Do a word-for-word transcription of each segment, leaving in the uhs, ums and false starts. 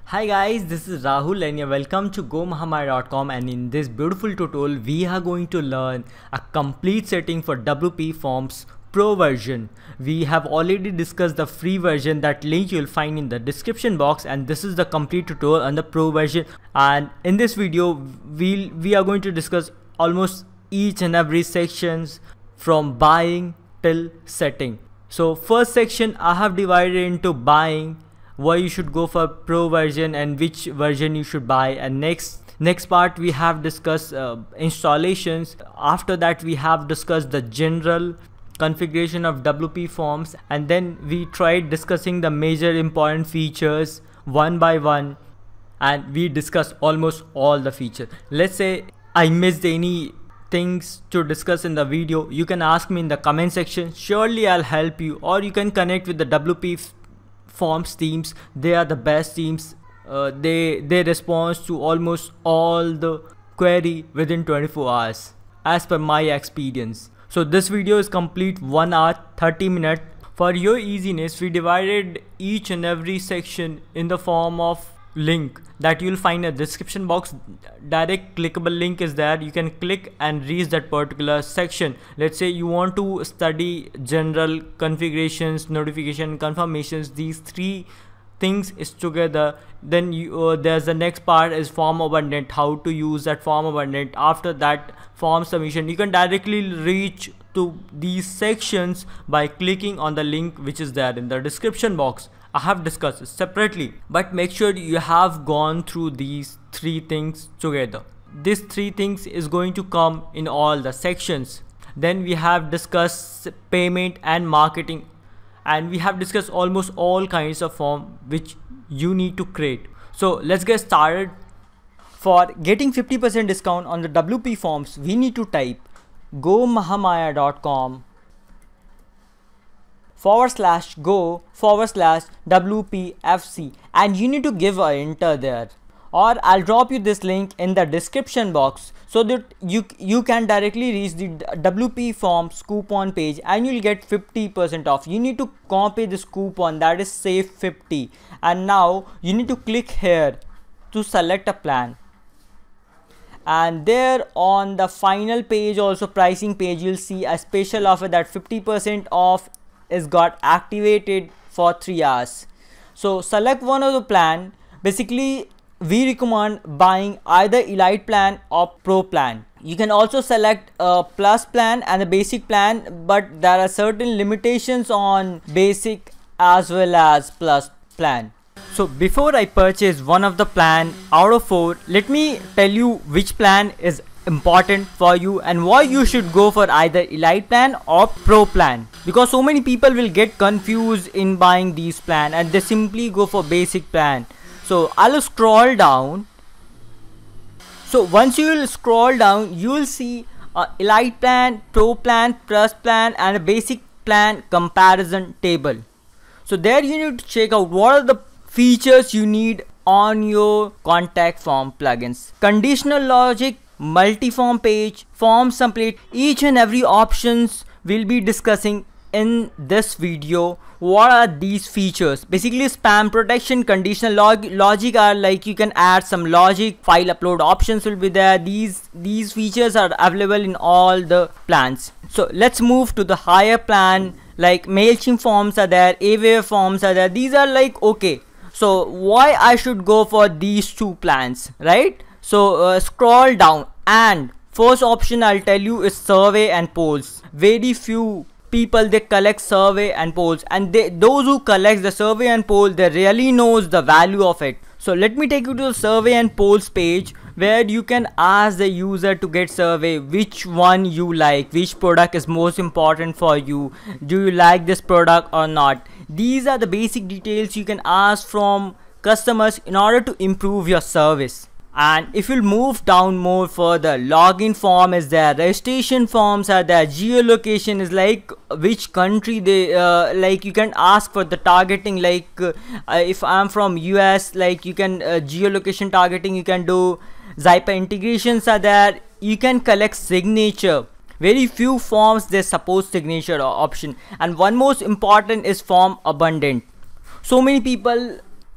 Hi guys, this is Rahul and you're welcome to go mahamaya dot com, and in this beautiful tutorial we are going to learn a complete setting for W P Forms Pro version. We have already discussed the free version, that link you'll find in the description box, and this is the complete tutorial on the Pro version. And in this video we'll, we are going to discuss almost each and every sections from buying till setting. So first section I have divided into buying, why you should go for Pro version and which version you should buy, and next next part we have discussed uh, installations. After that we have discussed the general configuration of W P Forms, and then we tried discussing the major important features one by one, and we discussed almost all the features. Let's say I missed any things to discuss in the video, you can ask me in the comment section. Surely I'll help you, or you can connect with the W P Forms teams. They are the best teams. Uh, they they respond to almost all the query within twenty-four hours as per my experience. So this video is complete one hour thirty minutes. For your easiness, we divided each and every section in the form of link that you'll find in the description box. Direct clickable link is there. You can click and reach that particular section. Let's say you want to study general configurations, notification, confirmations, these three things is together. Then you, uh, there's the next part is form abundant, how to use that form abundant. After that, form submission. You can directly reach to these sections by clicking on the link which is there in the description box. I have discussed it separately, but make sure you have gone through these three things together. These three things is going to come in all the sections. Then we have discussed payment and marketing, and we have discussed almost all kinds of form which you need to create. So let's get started. For getting fifty percent discount on the W P Forms, we need to type go mahamaya dot com forward slash go forward slash W P F C, and you need to give a enter there, or I'll drop you this link in the description box so that you you can directly reach the W P Forms coupon page and you'll get fifty percent off. You need to copy this coupon, that is save fifty, and now you need to click here to select a plan, and there on the final page, also pricing page, you'll see a special offer that fifty percent off is got activated for three hours. So select one of the plan. Basically we recommend buying either Elite plan or Pro plan. You can also select a Plus plan and a Basic plan, but there are certain limitations on Basic as well as Plus plan. So before I purchase one of the plan out of four, let me tell you which plan is important for you and why you should go for either Elite plan or Pro plan, because so many people will get confused in buying these plan and they simply go for Basic plan. So I'll scroll down. So once you will scroll down, you will see a Elite plan, Pro plan, Plus plan and a Basic plan comparison table. So there you need to check out what are the features you need on your contact form plugins. Conditional logic, multi-form page, form template, each and every options we'll be discussing in this video. What are these features? Basically spam protection, conditional log logic are like you can add some logic, file upload options will be there. These these features are available in all the plans. So let's move to the higher plan, like MailChimp forms are there, Aweber forms are there. These are like okay. So why I should go for these two plans, right? So uh, scroll down, and first option I'll tell you is survey and polls. Very few people they collect survey and polls, and they those who collect the survey and poll, they really knows the value of it. So let me take you to the survey and polls page, where you can ask the user to get survey which one you like, which product is most important for you, do you like this product or not. These are the basic details you can ask from customers in order to improve your service. And if you move down more further, login form is there, registration forms are there, geolocation is like which country they uh, like you can ask for the targeting, like uh, if I'm from U S, like you can uh, geolocation targeting you can do. Zyper integrations are there. You can collect signature. Very few forms they support signature option. And one most important is form abundant. So many people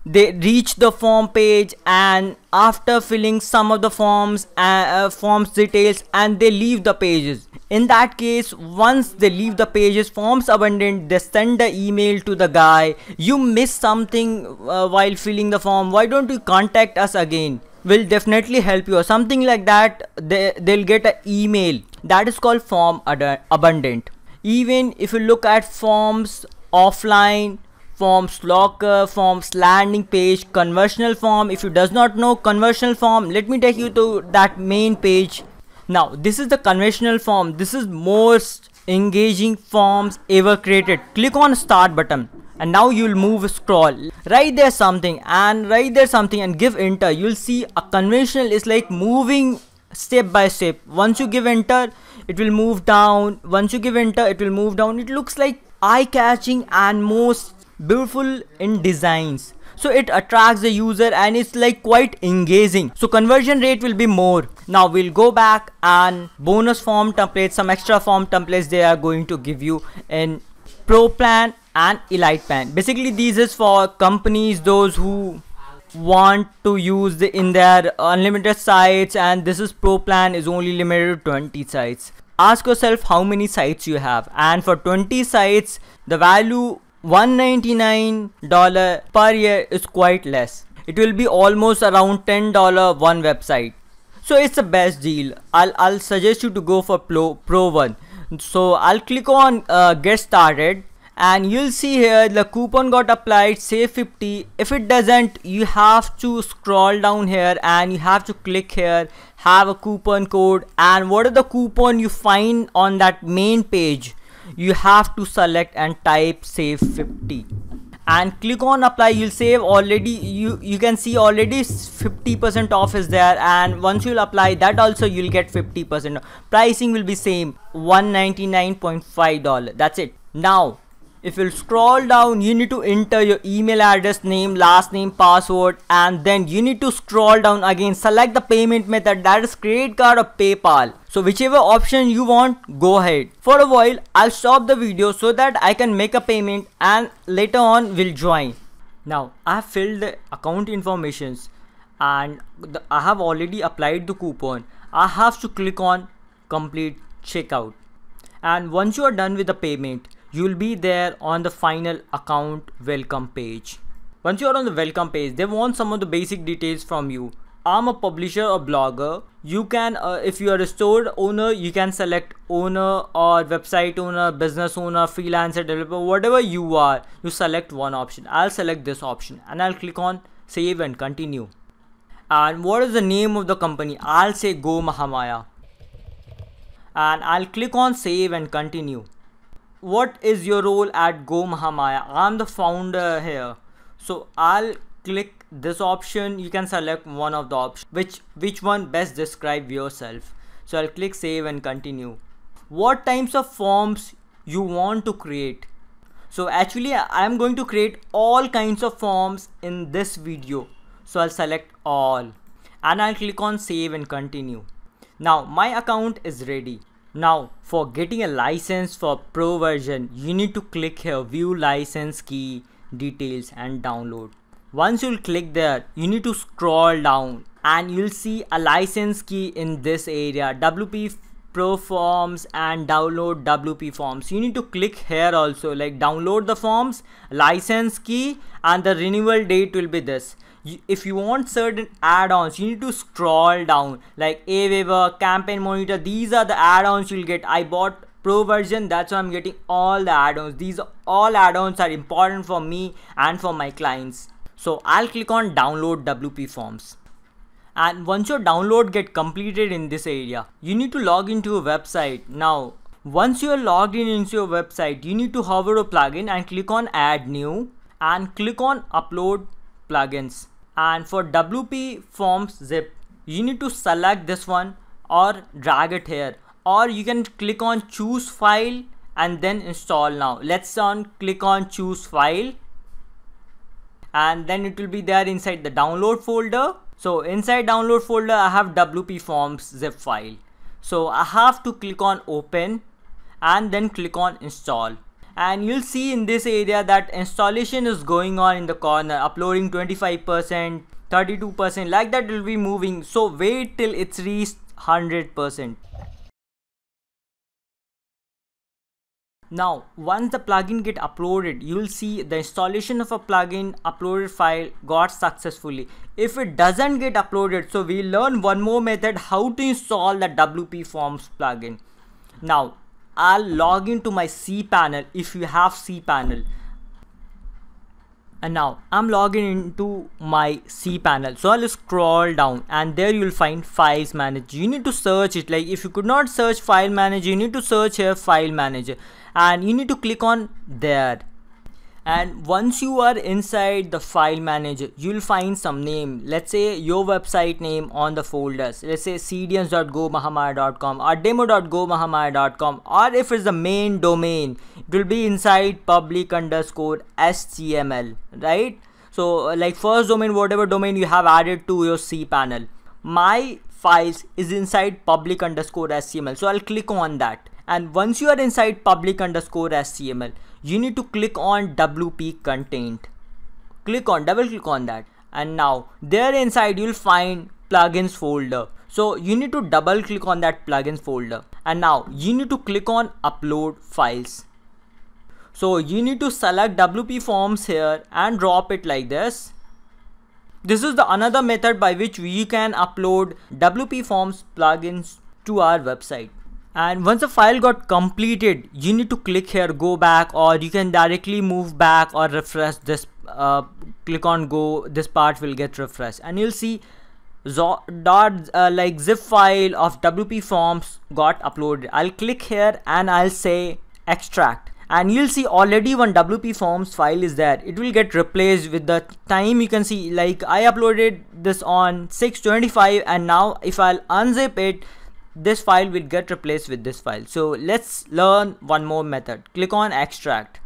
they reach the form page, and after filling some of the forms uh, uh, forms details, and they leave the pages. In that case, once they leave the pages, forms abundant, they send the email to the guy, you missed something uh, while filling the form, why don't you contact us again, we'll definitely help you, or something like that. They, they'll get an email. That is called form abundant. Even if you look at forms offline, forms locker, forms landing page, conversational form, if you does not know conversational form, let me take you to that main page. Now this is the conventional form. This is most engaging forms ever created. Click on start button, and now you'll move scroll. Write there something and write there something and give enter. You'll see a conventional is like moving step by step. Once you give enter, it will move down. Once you give enter, it will move down. It looks like eye-catching and most beautiful in designs, so it attracts the user and it's like quite engaging, so conversion rate will be more. Now we'll go back, and bonus form templates, some extra form templates they are going to give you in Pro plan and Elite plan. Basically these is for companies, those who want to use the in their unlimited sites, and this is Pro plan is only limited to twenty sites. Ask yourself how many sites you have, and for twenty sites the value one hundred ninety-nine dollars per year is quite less. It will be almost around ten dollars one website, so it's the best deal. I'll, I'll suggest you to go for Pro, Pro one. So I'll click on uh, get started, and you'll see here the coupon got applied, save fifty. If it doesn't, you have to scroll down here and you have to click here, have a coupon code, and what is the coupon you find on that main page, you have to select and type save fifty and click on apply. You'll save already, you you can see already fifty percent off is there, and once you'll apply that also you'll get fifty percent. Pricing will be same, one hundred ninety-nine point five dollars. That's it. Now if you'll scroll down, you need to enter your email address, name, last name, password, and then you need to scroll down again, select the payment method, that is credit card or PayPal. So whichever option you want, go ahead. For a while I'll stop the video so that I can make a payment, and later on we'll join. Now I have filled the account informations, and the, I have already applied the coupon. I have to click on complete checkout, and once you are done with the payment, you'll be there on the final account welcome page. Once you're on the welcome page, they want some of the basic details from you. I'm a publisher or blogger. You can uh, if you are a store owner, you can select owner or website owner, business owner, freelancer, developer, whatever you are, you select one option. I'll select this option and I'll click on save and continue. And what is the name of the company? I'll say Go Mahamaya, and I'll click on save and continue. What is your role at Go Mahamaya? I'm the founder here, so I'll click this option. You can select one of the options, which which one best describe yourself. So I'll click save and continue. What types of forms you want to create? So actually I'm going to create all kinds of forms in this video, so I'll select all and I'll click on save and continue. Now my account is ready. Now for getting a license for Pro version, you need to click here, view license key details and download. Once you'll click there, you need to scroll down and you'll see a license key in this area, W P Pro forms and download W P forms. You need to click here also, like download the forms, license key, and the renewal date will be this. If you want certain add-ons, you need to scroll down, like Aweber, Campaign Monitor. These are the add-ons you'll get. I bought Pro version, that's why I'm getting all the add-ons. These all add-ons are important for me and for my clients. So I'll click on download W P forms. And once your download get completed in this area, you need to log into a website. Now once you are logged in into your website, you need to hover a plugin and click on add new and click on upload plugins. And for W P forms zip, you need to select this one or drag it here, or you can click on choose file and then install now. Let's on click on choose file, and then it will be there inside the download folder. So inside download folder I have W P forms zip file, so I have to click on open and then click on install. and you'll see in this area that installation is going on in the corner, uploading twenty-five percent, thirty-two percent, like that it will be moving. So wait till it's reached one hundred percent. Now once the plugin get uploaded, you will see the installation of a plugin uploaded file got successfully. If it doesn't get uploaded, so we learn one more method how to install the W P Forms plugin. Now I'll log into my cPanel if you have cPanel. And now I'm logging into my cPanel. So I'll scroll down and there you'll find Files Manager. You need to search it. Like if you could not search File Manager, you need to search here File Manager and you need to click on there. And once you are inside the File Manager, you'll find some name. Let's say your website name on the folders. Let's say c d n dot go mahamaya dot com or demo dot go mahamaya dot com, or if it's the main domain, it will be inside public underscore html, right? So like first domain, whatever domain you have added to your cPanel. My files is inside public underscore html. So I'll click on that. And once you are inside public underscore html, you need to click on W P content. Click on, double click on that. And now there inside you'll find plugins folder. So you need to double click on that plugins folder. And now you need to click on upload files. So you need to select W P Forms here and drop it like this. This is the another method by which we can upload W P Forms plugins to our website. And once the file got completed, you need to click here, go back, or you can directly move back or refresh this. Uh, click on go, this part will get refreshed and you'll see dot uh, like zip file of W P Forms got uploaded. I'll click here and I'll say extract. And you'll see already one W P Forms file is there. It will get replaced with the time. You can see like I uploaded this on six twenty-five and now if I'll unzip it, this file will get replaced with this file. So let's learn one more method. Click on extract.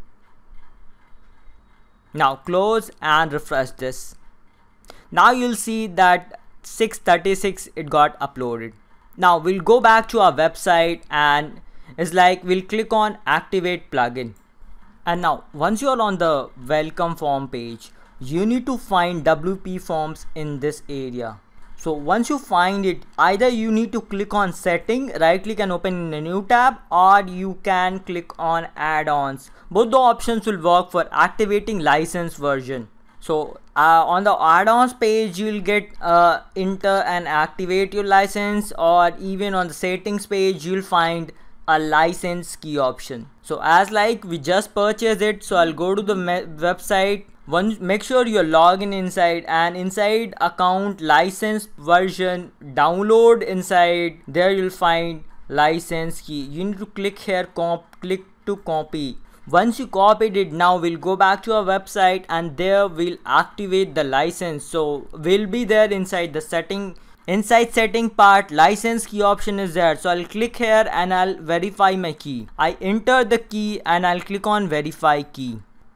Now close and refresh this. Now you'll see that six thirty-six it got uploaded. Now we'll go back to our website and it's like we'll click on activate plugin. And now once you're on the welcome form page, you need to find W P Forms in this area. So once you find it, either you need to click on setting, right click and open in a new tab, or you can click on add-ons. Both the options will work for activating license version. So uh, on the add-ons page, you'll get uh, enter and activate your license, or even on the settings page, you'll find a license key option. So as like we just purchased it, so I'll go to the website. One, make sure you're logging inside, and inside account license version, download inside there you'll find license key. You need to click here, comp, click to copy. Once you copied it, now we'll go back to our website and there we'll activate the license. So we'll be there inside the setting. Inside setting part, license key option is there. So I'll click here and I'll verify my key. I enter the key and I'll click on verify key.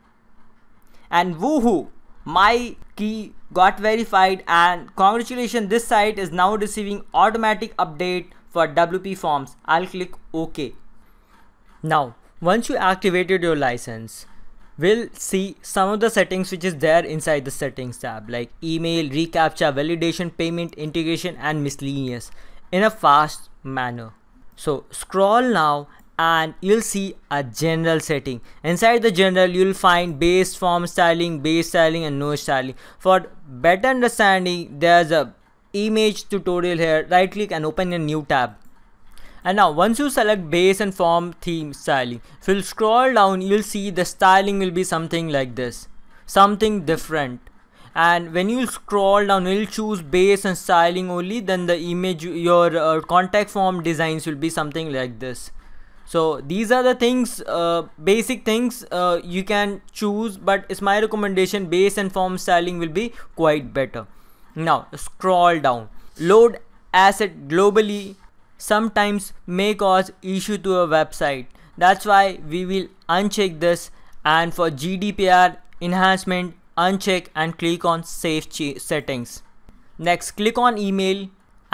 And woohoo, my key got verified, and congratulations, this site is now receiving automatic update for W P Forms. I'll click OK. Now once you activated your license, we'll see some of the settings which is there inside the settings tab, like email, reCAPTCHA, validation, payment, integration and miscellaneous in a fast manner. So scroll now and you'll see a general setting. Inside the general you'll find base form styling, base styling and no styling. For better understanding, there's a image tutorial here. Right click and open a new tab. And now once you select base and form theme styling, if you'll scroll down, you'll see the styling will be something like this, something different. And when you scroll down, you'll choose base and styling only, then the image, your uh, contact form designs will be something like this. So these are the things, uh, basic things uh, you can choose, but it's my recommendation, base and form styling will be quite better. Now scroll down, load asset globally sometimes may cause issue to a website. That's why we will uncheck this, and for G D P R enhancement, uncheck and click on save settings. Next click on email and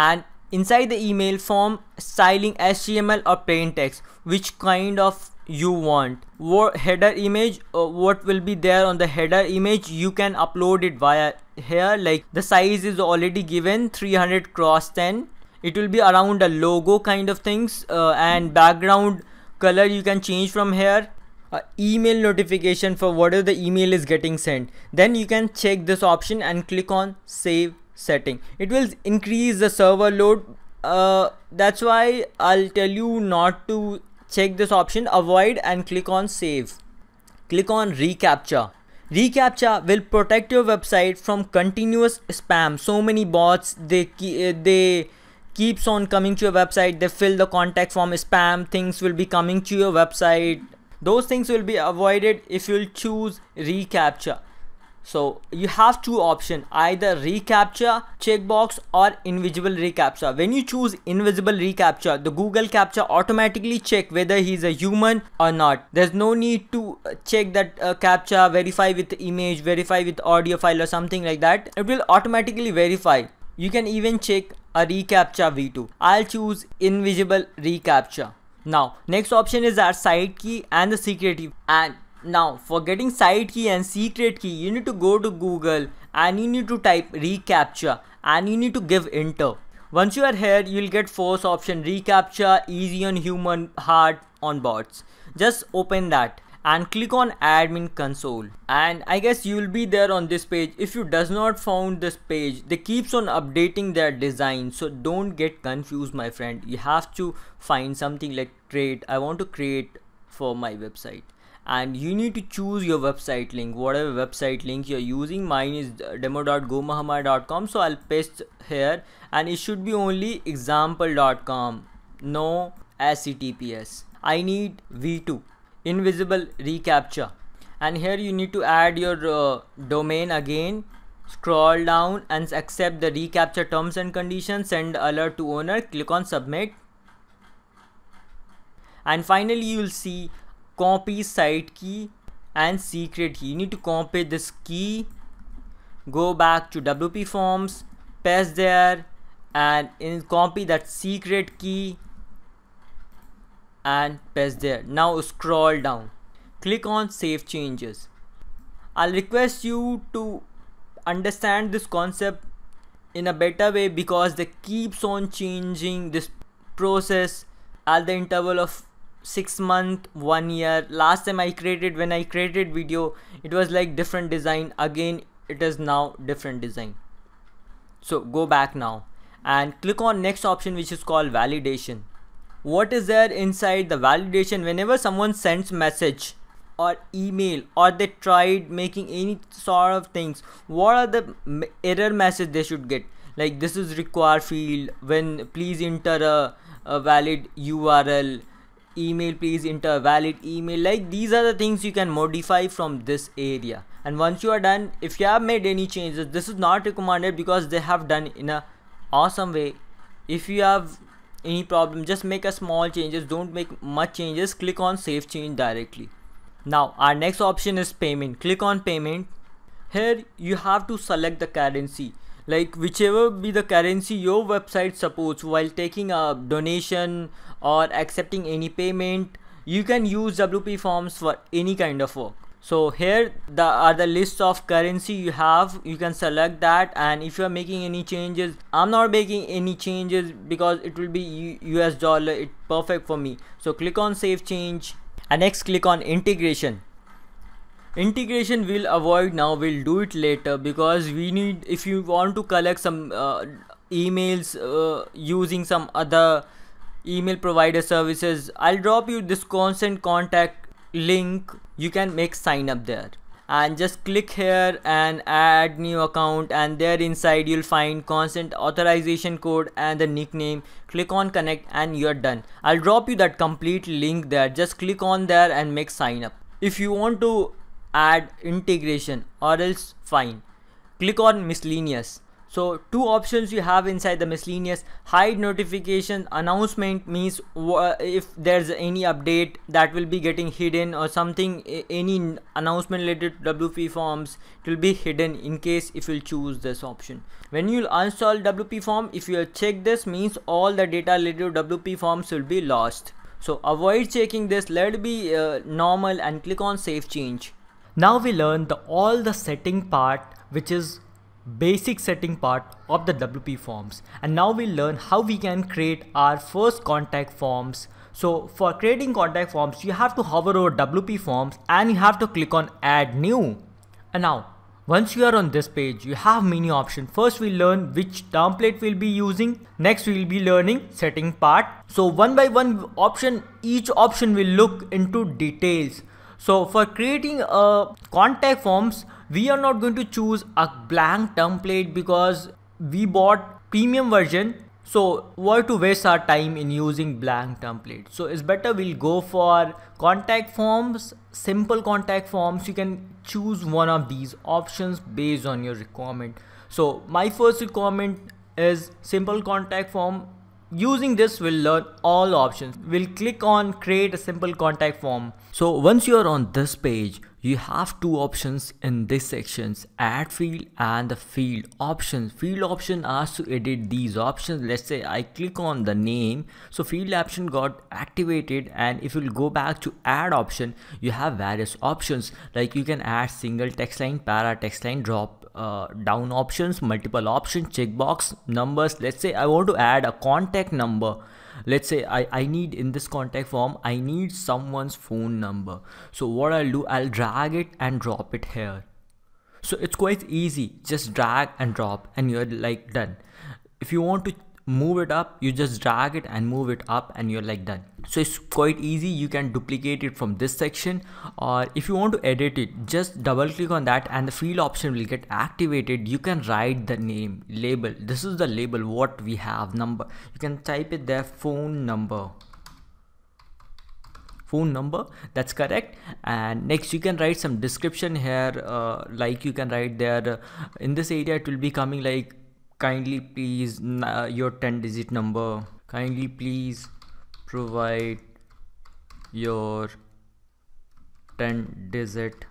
inside the email form styling H T M L or plain text, which kind of you want. What header image, uh, what will be there on the header image, you can upload it via here. Like the size is already given three hundred cross ten. It will be around a logo kind of things, uh, and background color you can change from here. Uh, email notification for whatever the email is getting sent, then you can check this option and click on save setting. It will increase the server load, uh, that's why I'll tell you not to check this option. Avoid and click on save. Click on reCAPTCHA. reCAPTCHA will protect your website from continuous spam. So many bots, they they keeps on coming to your website, they fill the contact form, spam things will be coming to your website. Those things will be avoided if you'll choose reCAPTCHA. So you have two options, either reCAPTCHA checkbox or invisible reCAPTCHA. When you choose invisible reCAPTCHA, the Google CAPTCHA automatically check whether he's a human or not. There's no need to check that uh, CAPTCHA, verify with image, verify with audio file or something like that. It will automatically verify. You can even check a reCAPTCHA v two. I'll choose invisible reCAPTCHA. Now next option is our site key and the secret key. And now for getting site key and secret key, you need to go to Google and you need to type reCAPTCHA and you need to give enter. Once you are here, you'll get first option, reCAPTCHA easy on human, hard on bots. Just open that and click on admin console, and I guess you will be there on this page. If you does not found this page, they keeps on updating their design, so don't get confused my friend. You have to find something like create. I want to create for my website, and you need to choose your website link, whatever website link you're using. Mine is demo dot gomahamad dot com, so I'll paste here, and it should be only example dot com, no H T T P S. I need v two, invisible reCAPTCHA, and here you need to add your uh, domain again. Scroll down and accept the reCAPTCHA terms and conditions, send alert to owner, click on submit, and finally you will see copy site key and secret key. You need to copy this key, go back to W P forms, paste there, and in copy that secret key and paste there. Now scroll down, click on save changes. I'll request you to understand this concept in a better way, because they keeps on changing this process at the interval of six months, one year. Last time I created, when I created video, it was like different design. Again it is now different design. So go back now and click on next option, which is called validation. What is there inside the validation? Whenever someone sends message or email, or they tried making any sort of things, what are the error message they should get? Like this is required field, when please enter a, a valid U R L, email please enter a valid email. Like these are the things you can modify from this area. And once you are done, if you have made any changes, this is not recommended because they have done in a awesome way. If you have any problem, just make a small changes, don't make much changes. Click on save change directly. Now our next option is payment. Click on payment. Here you have to select the currency, like whichever be the currency your website supports while taking a donation or accepting any payment. You can use W P forms for any kind of work. So here the are the list of currency you have. You can select that, and if you are making any changes, I'm not making any changes because it will be U S dollar. It's perfect for me. So click on save change, and next click on integration. Integration we'll avoid now, we'll do it later, because we need, if you want to collect some uh, emails uh, using some other email provider services, I'll drop you this constant contact link. You can make sign up there, and just click here and add new account, and there inside you'll find constant authorization code and the nickname. Click on connect and you're done. I'll drop you that complete link there. Just click on there and make sign up. If you want to add integration or else, fine, click on miscellaneous. So two options you have inside the miscellaneous. Hide notification announcement means if there's any update that will be getting hidden or something, any announcement related to W P forms, it will be hidden in case if you'll choose this option. When you'll uninstall W P form, if you'll check this, means all the data related to W P forms will be lost. So avoid checking this, let it be uh, normal and click on save change. Now we learn the all the setting part, which is basic setting part of the W P forms, and now we learn how we can create our first contact forms. So for creating contact forms, you have to hover over W P forms and you have to click on add new. And now once you are on this page, you have many options. First we learn which template we'll be using. Next we will be learning setting part. So one by one option, each option will look into details. So for creating a contact forms, we are not going to choose a blank template because we bought premium version. So why to waste our time in using blank template? So it's better we'll go for contact forms, simple contact forms. You can choose one of these options based on your requirement. So my first requirement is simple contact form. Using this, we'll learn all options. We'll click on create a simple contact form. So once you're on this page, you have two options in this sections, add field and the field options. Field option asks to edit these options. Let's say I click on the name, so field option got activated, and if you'll go back to add option, you have various options like you can add single text line, para text line, drop uh, down options, multiple options, checkbox, numbers. Let's say I want to add a contact number. Let's say I, I need in this contact form, I need someone's phone number. So what I'll do, I'll drag it and drop it here. So it's quite easy, just drag and drop and you're like done. If you want to move it up, you just drag it and move it up and you're like done. So it's quite easy. You can duplicate it from this section, or if you want to edit it, just double click on that and the field option will get activated. You can write the name, label. This is the label what we have, number. You can type it there, phone number. Phone number, that's correct. And next you can write some description here, uh, like you can write there uh, in this area it will be coming like, kindly please uh, your ten digit number, kindly please provide your ten digit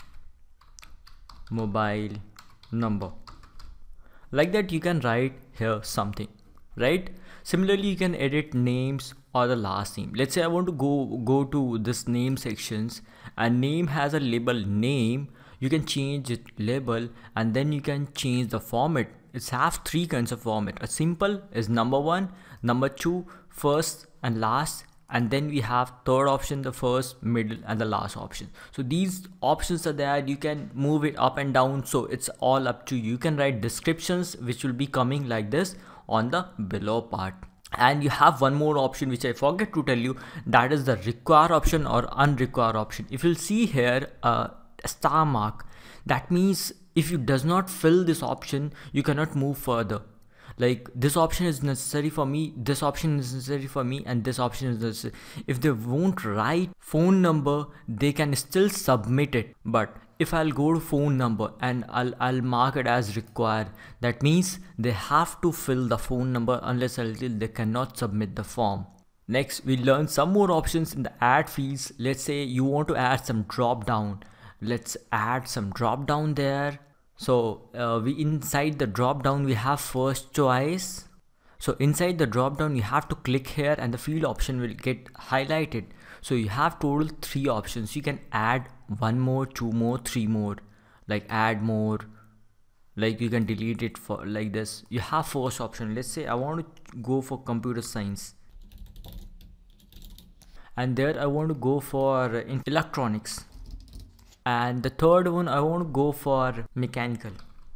mobile number. Like that you can write here something, right? Similarly you can edit names or the last name. Let's say I want to go go to this name sections, and name has a label name. You can change it label, and then you can change the format. It's have three kinds of format. A simple is number one, number two, first and last, and then we have third option, the first, middle and the last option. So these options are there. You can move it up and down, so it's all up to you. You can write descriptions which will be coming like this on the below part. And you have one more option which I forget to tell you, that is the require option or unrequire option. If you'll see here uh, a star mark, that means if you does not fill this option, you cannot move further. Like this option is necessary for me, this option is necessary for me, and this option is necessary. If they won't write phone number, they can still submit it. But if I'll go to phone number and I'll, I'll mark it as required, that means they have to fill the phone number, unless until they cannot submit the form. Next, we learn some more options in the add fields. Let's say you want to add some drop down. Let's add some drop down there. So uh, we inside the drop down we have first choice. So inside the drop down you have to click here and the field option will get highlighted. So you have total three options. You can add one more, two more, three more, like add more, like you can delete it for like this. You have first option. Let's say I want to go for computer science, and there I want to go for electronics. And the third one I want to go for mechanical.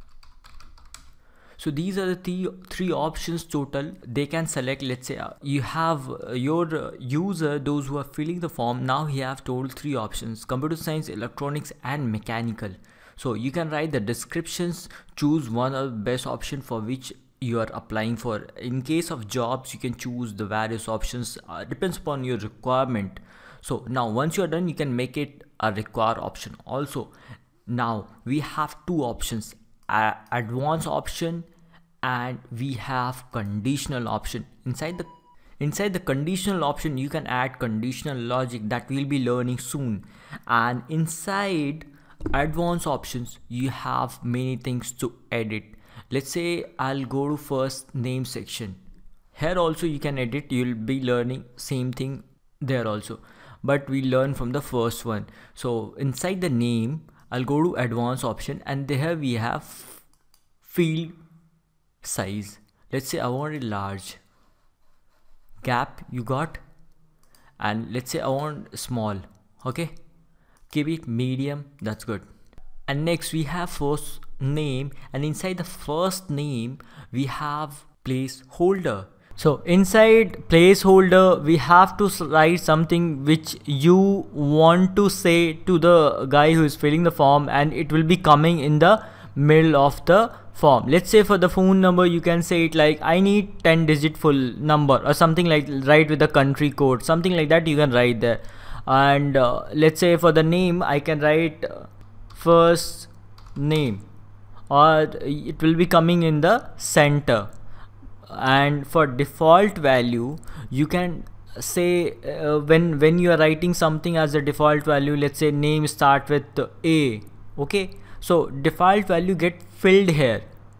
So these are the three, three options total. They can select. Let's say uh, you have uh, your uh, user, those who are filling the form, now he have total three options: computer science, electronics and mechanical. So you can write the descriptions, choose one of the best option for which you are applying for. In case of jobs, you can choose the various options, uh, depends upon your requirement. So now once you are done, you can make it a require option also. Now we have two options, uh, advanced option and we have conditional option. Inside the inside the conditional option you can add conditional logic that we'll be learning soon, and inside advanced options you have many things to edit. Let's say I'll go to first name section. Here also you can edit, you'll be learning same thing there also, but we learn from the first one. So inside the name I'll go to advanced option, and there we have field size. Let's say I want it large, gap you got, and let's say I want small. Okay, keep it medium, that's good. And next we have first name, and inside the first name we have placeholder. So inside placeholder we have to write something which you want to say to the guy who is filling the form, and it will be coming in the middle of the form. Let's say for the phone number you can say it like I need ten digit full number or something, like write with the country code, something like that you can write there. And uh, let's say for the name I can write uh, first name, or it will be coming in the center. And for default value you can say uh, when when you are writing something as a default value, let's say name start with A. Okay, so default value get filled here.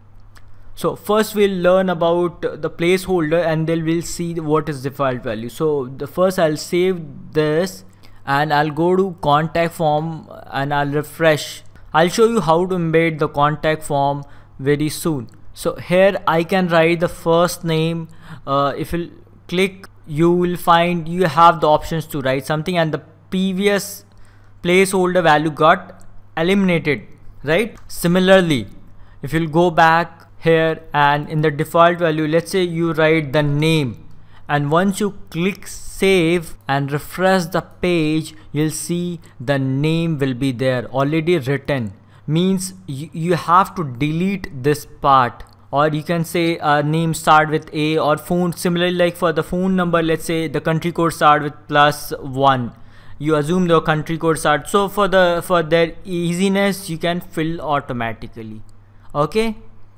So first we'll learn about the placeholder, and then we'll see what is default value. So the first I'll save this, and I'll go to contact form and I'll refresh. I'll show you how to embed the contact form very soon. So here I can write the first name. Uh, if you click, you will find you have the options to write something, and the previous placeholder value got eliminated, right? Similarly, if you'll go back here and in the default value, let's say you write the name, and once you click save and refresh the page, you'll see the name will be there already written. Means you, you have to delete this part, or you can say uh, name start with A, or phone. Similarly, like for the phone number, let's say the country code start with plus one, you assume the country code start. So for the for their easiness you can fill automatically. Okay,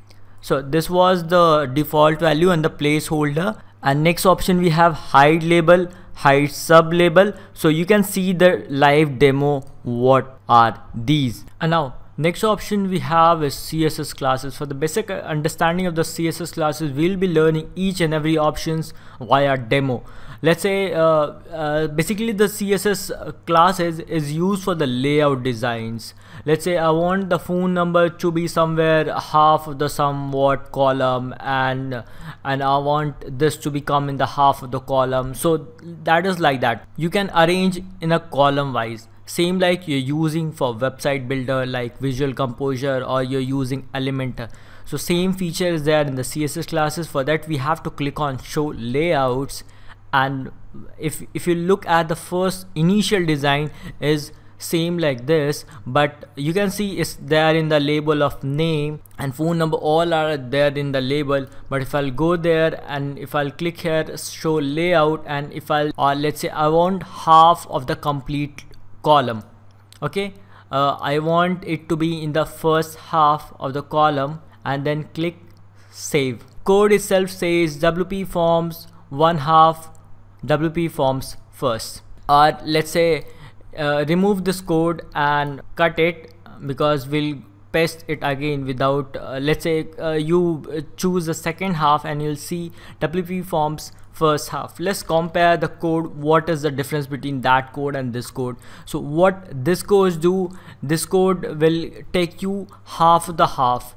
so this was the default value and the placeholder. And next option we have hide label, hide sub label. So you can see the live demo what are these. And now next option we have is C S S classes. For the basic understanding of the C S S classes, we'll be learning each and every options via demo. Let's say uh, uh, basically the C S S classes is used for the layout designs. Let's say I want the phone number to be somewhere half of the somewhat column, and and I want this to become in the half of the column. So that is like that. You can arrange in a column wise. Same like you're using for website builder like Visual Composer, or you're using Elementor. So same feature is there in the C S S classes. For that we have to click on show layouts, and if if you look at the first initial design is same like this, but you can see it's there in the label of name and phone number, all are there in the label. But if I'll go there and if I'll click here show layout, and if I'll or let's say I want half of the complete column, okay, uh, I want it to be in the first half of the column, and then click save. Code itself says W P forms one half, W P forms first. Or let's say uh, remove this code and cut it, because we'll paste it again without uh, let's say uh, you choose the second half and you'll see W P forms first half. Let's compare the code. What is the difference between that code and this code? So what this code do, this code will take you half of the half,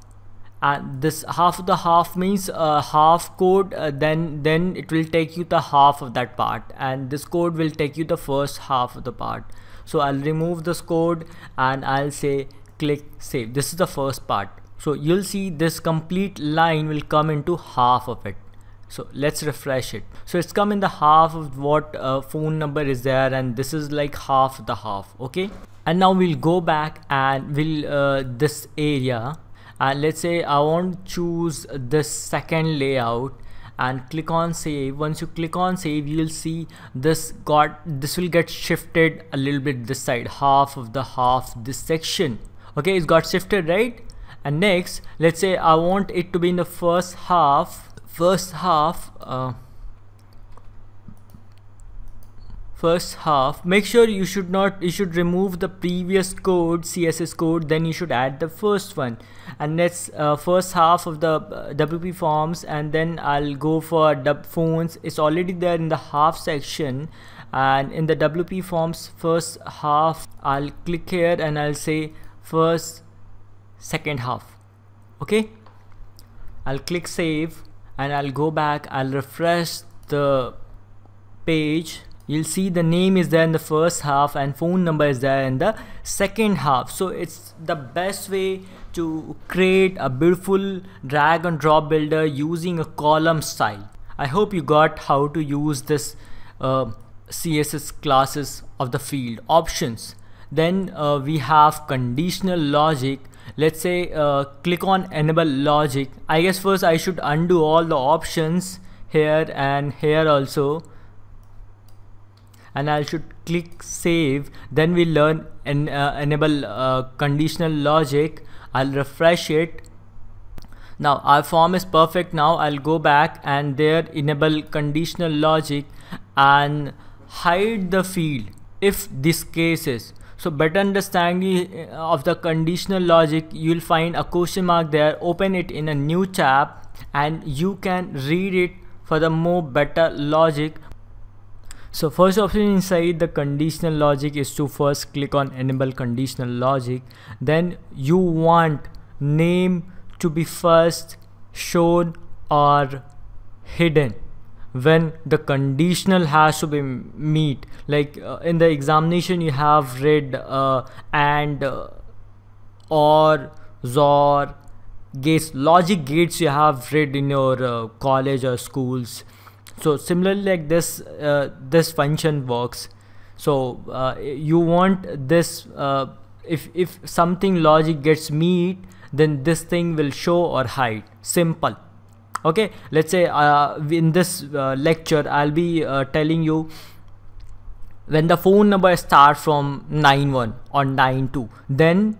and this half of the half means uh, half code, uh, then then it will take you the half of that part, and this code will take you the first half of the part. So I'll remove this code and I'll say click save. This is the first part. So you'll see this complete line will come into half of it. So let's refresh it. So it's come in the half of what uh, phone number is there, and this is like half the half. Okay, and now we'll go back and we'll uh, this area, and let's say I want to choose this second layout and click on save. Once you click on save, you'll see this got this will get shifted a little bit this side, half of the half this section. Okay, it's got shifted, right? And next, let's say I want it to be in the first half first half uh, first half. Make sure you should not you should remove the previous code, C S S code, then you should add the first one. And let's uh, first half of the uh, W P forms, and then I'll go for dub phones. It's already there in the half section, and in the W P forms first half, I'll click here and I'll say first second half. Okay, I'll click save and I'll go back, I'll refresh the page. You'll see the name is there in the first half and phone number is there in the second half. So it's the best way to create a beautiful drag and drop builder using a column style. I hope you got how to use this uh, C S S classes of the field options. Then uh, we have conditional logic. Let's say uh, click on enable logic. I guess first I should undo all the options here and here also, and I should click save. Then we learn and uh, enable uh, conditional logic. I'll refresh it. Now our form is perfect. Now I'll go back and there enable conditional logic and hide the field if this case is. So better understanding of the conditional logic, you'll find a question mark there. Open it in a new tab and you can read it for the more better logic. So first option inside the conditional logic is to first click on enable conditional logic. Then you want name to be first shown or hidden when the conditional has to be meet. Like uh, in the examination you have read uh, and uh, or zor gates, logic gates you have read in your uh, college or schools. So similarly like this uh, this function works. So uh, you want this uh, if if something logic gets meet, then this thing will show or hide. Simple. Okay, let's say uh, in this uh, lecture I'll be uh, telling you when the phone number starts from nine one or nine two, then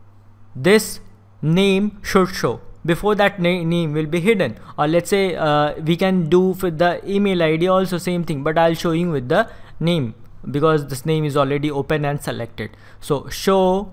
this name should show. Before that na name will be hidden. Or let's say uh, we can do with the email I D also same thing, but I'll show you with the name because this name is already open and selected. So show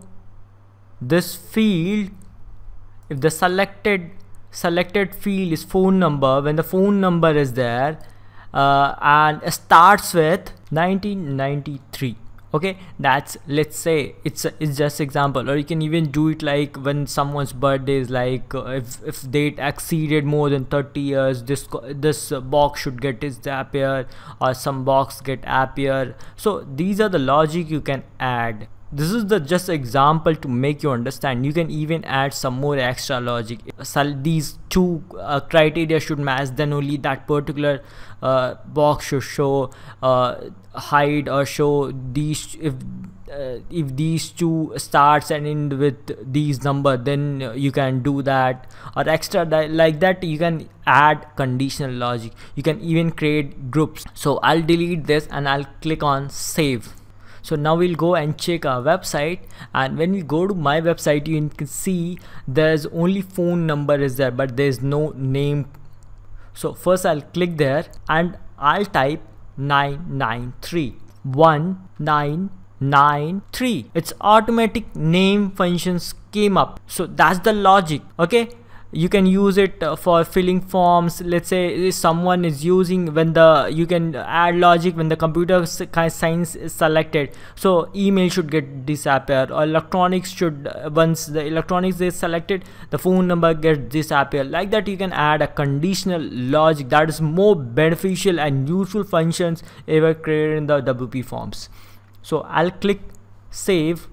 this field if the selected selected field is phone number, when the phone number is there uh, and starts with nineteen ninety-three. Okay, that's, let's say it's a, it's just example. Or you can even do it like when someone's birthday is like uh, if, if date exceeded more than thirty years, this this uh, box should get disappear, or some box get appear. So these are the logic you can add. This is the just example to make you understand. You can even add some more extra logic. So these two uh, criteria should match, then only that particular uh, box should show uh, hide or show these. If uh, if these two starts and end with these number, then you can do that. Or extra like that you can add conditional logic. You can even create groups. So I'll delete this and I'll click on save. So now we'll go and check our website, and when we go to my website you can see there's only phone number is there, but there's no name. So first I'll click there and I'll type nine nine three one nine nine three. It's automatic name functions came up. So that's the logic. Okay, you can use it uh, for filling forms. Let's say someone is using when the you can add logic when the computer science is selected, so email should get disappear, or electronics should uh, once the electronics is selected, the phone number gets disappear. Like that you can add a conditional logic that is more beneficial and useful functions ever created in the W P forms. So I'll click save.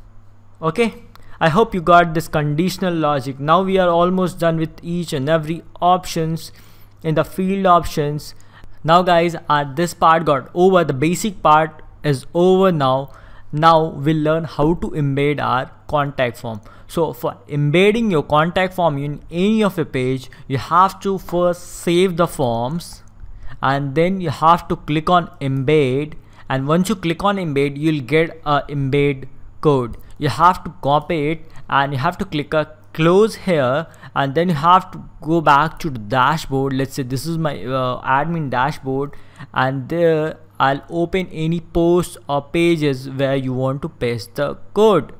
Okay, I hope you got this conditional logic. Now we are almost done with each and every options in the field options. Now guys, uh, this part got over. The basic part is over now. Now we'll learn how to embed our contact form. So for embedding your contact form in any of your page, you have to first save the forms, and then you have to click on embed. And once you click on embed, you'll get a embed code. You have to copy it and you have to click a close here, and then you have to go back to the dashboard. Let's say this is my uh, admin dashboard, and there I'll open any posts or pages where you want to paste the code.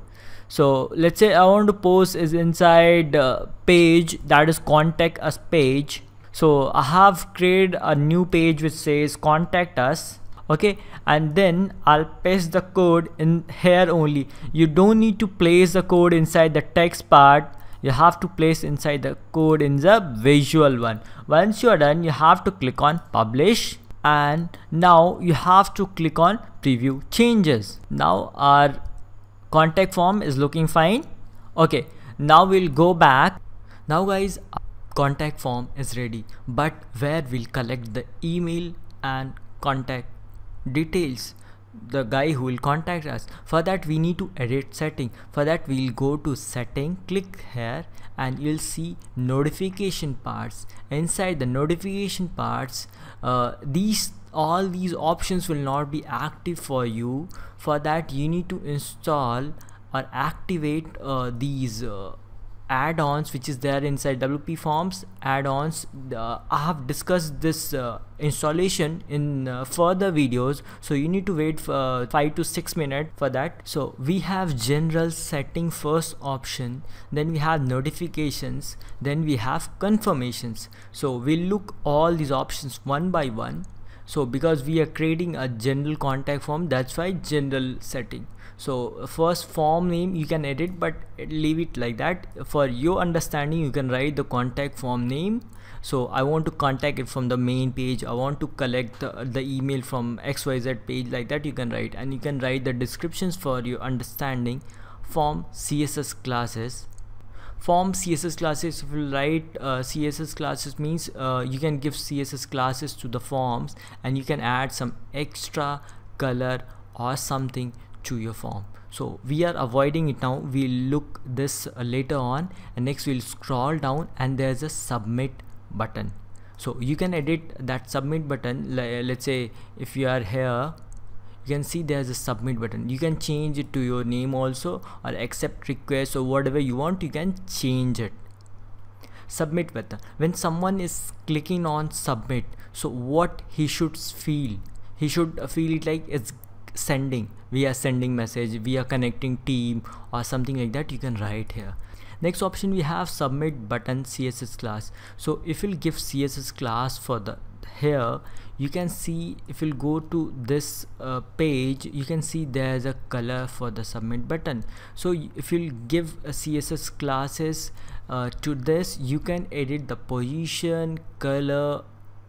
So let's say I want to post is inside uh, page, that is contact us page. So I have created a new page which says contact us. Okay, and then I'll paste the code in here only. You don't need to place the code inside the text part. You have to place inside the code in the visual one. Once you are done, you have to click on publish, and now you have to click on preview changes. Now our contact form is looking fine. Okay, now we'll go back. Now guys, contact form is ready, but where we'll collect the email and contact details, the guy who will contact us. For that we need to edit setting. For that we'll go to setting, click here, and you'll see notification parts. Inside the notification parts, uh, these all these options will not be active for you. For that you need to install or activate uh, these uh, add-ons which is there inside W P Forms add-ons. uh, I have discussed this uh, installation in uh, further videos, so you need to wait for uh, five to six minutes for that. So we have general setting first option, then we have notifications, then we have confirmations. So we'll look all these options one by one. So because we are creating a general contact form, that's why general setting. So first, form name you can edit, but leave it like that. For your understanding, you can write the contact form name. So I want to contact it from the main page, I want to collect the, the email from X Y Z page, like that you can write. And you can write the descriptions for your understanding. Form C S S classes. Form C S S classes, if you write uh, C S S classes means uh, you can give C S S classes to the forms, and you can add some extra color or something to your form. So we are avoiding it now. We'll look this uh, later on. And next we'll scroll down, and there's a submit button. So you can edit that submit button. Let's say if you are here, you can see there's a submit button. You can change it to your name also, or accept request, or whatever you want, you can change it. Submit button, when someone is clicking on submit, so what he should feel, he should feel it like it's sending, we are sending message, we are connecting team, or something like that. You can write here. Next option we have submit button C S S class. So if you'll give C S S class for the here, you can see if you'll go to this uh, page, you can see there's a color for the submit button. So if you'll give a C S S classes uh, to this, you can edit the position, color,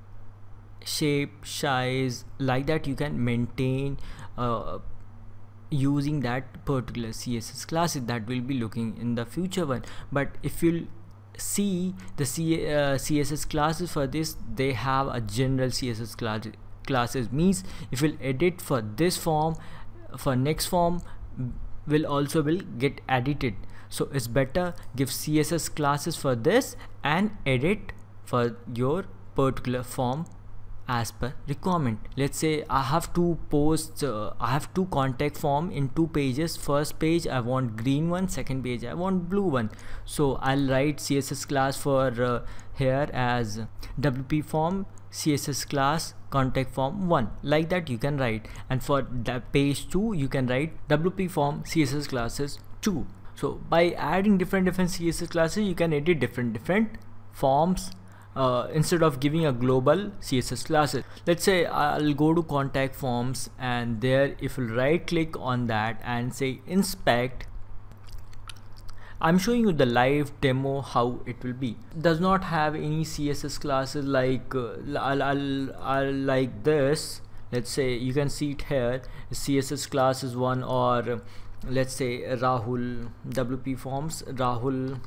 shape, size, like that. You can maintain uh, using that particular C S S classes that will be looking in the future one. But if you'll see the C, uh, C S S classes for this, they have a general C S S class classes, means if you'll edit for this form, for next form will also will get edited. So it's better give C S S classes for this and edit for your particular form as per requirement. Let's say I have two posts, uh, I have two contact form in two pages. First page I want green one, second page I want blue one. So I'll write C S S class for uh, here as W P form C S S class contact form one, like that you can write. And for the page two you can write W P form C S S classes two. So by adding different different C S S classes, you can edit different different forms uh, instead of giving a global C S S classes. Let's say I'll go to contact forms, and there if you right click on that and say inspect, I'm showing you the live demo how it will be. It does not have any C S S classes like uh, I'll, I'll, I'll like this. Let's say you can see it here, C S S classes one, or uh, let's say Rahul W P forms Rahul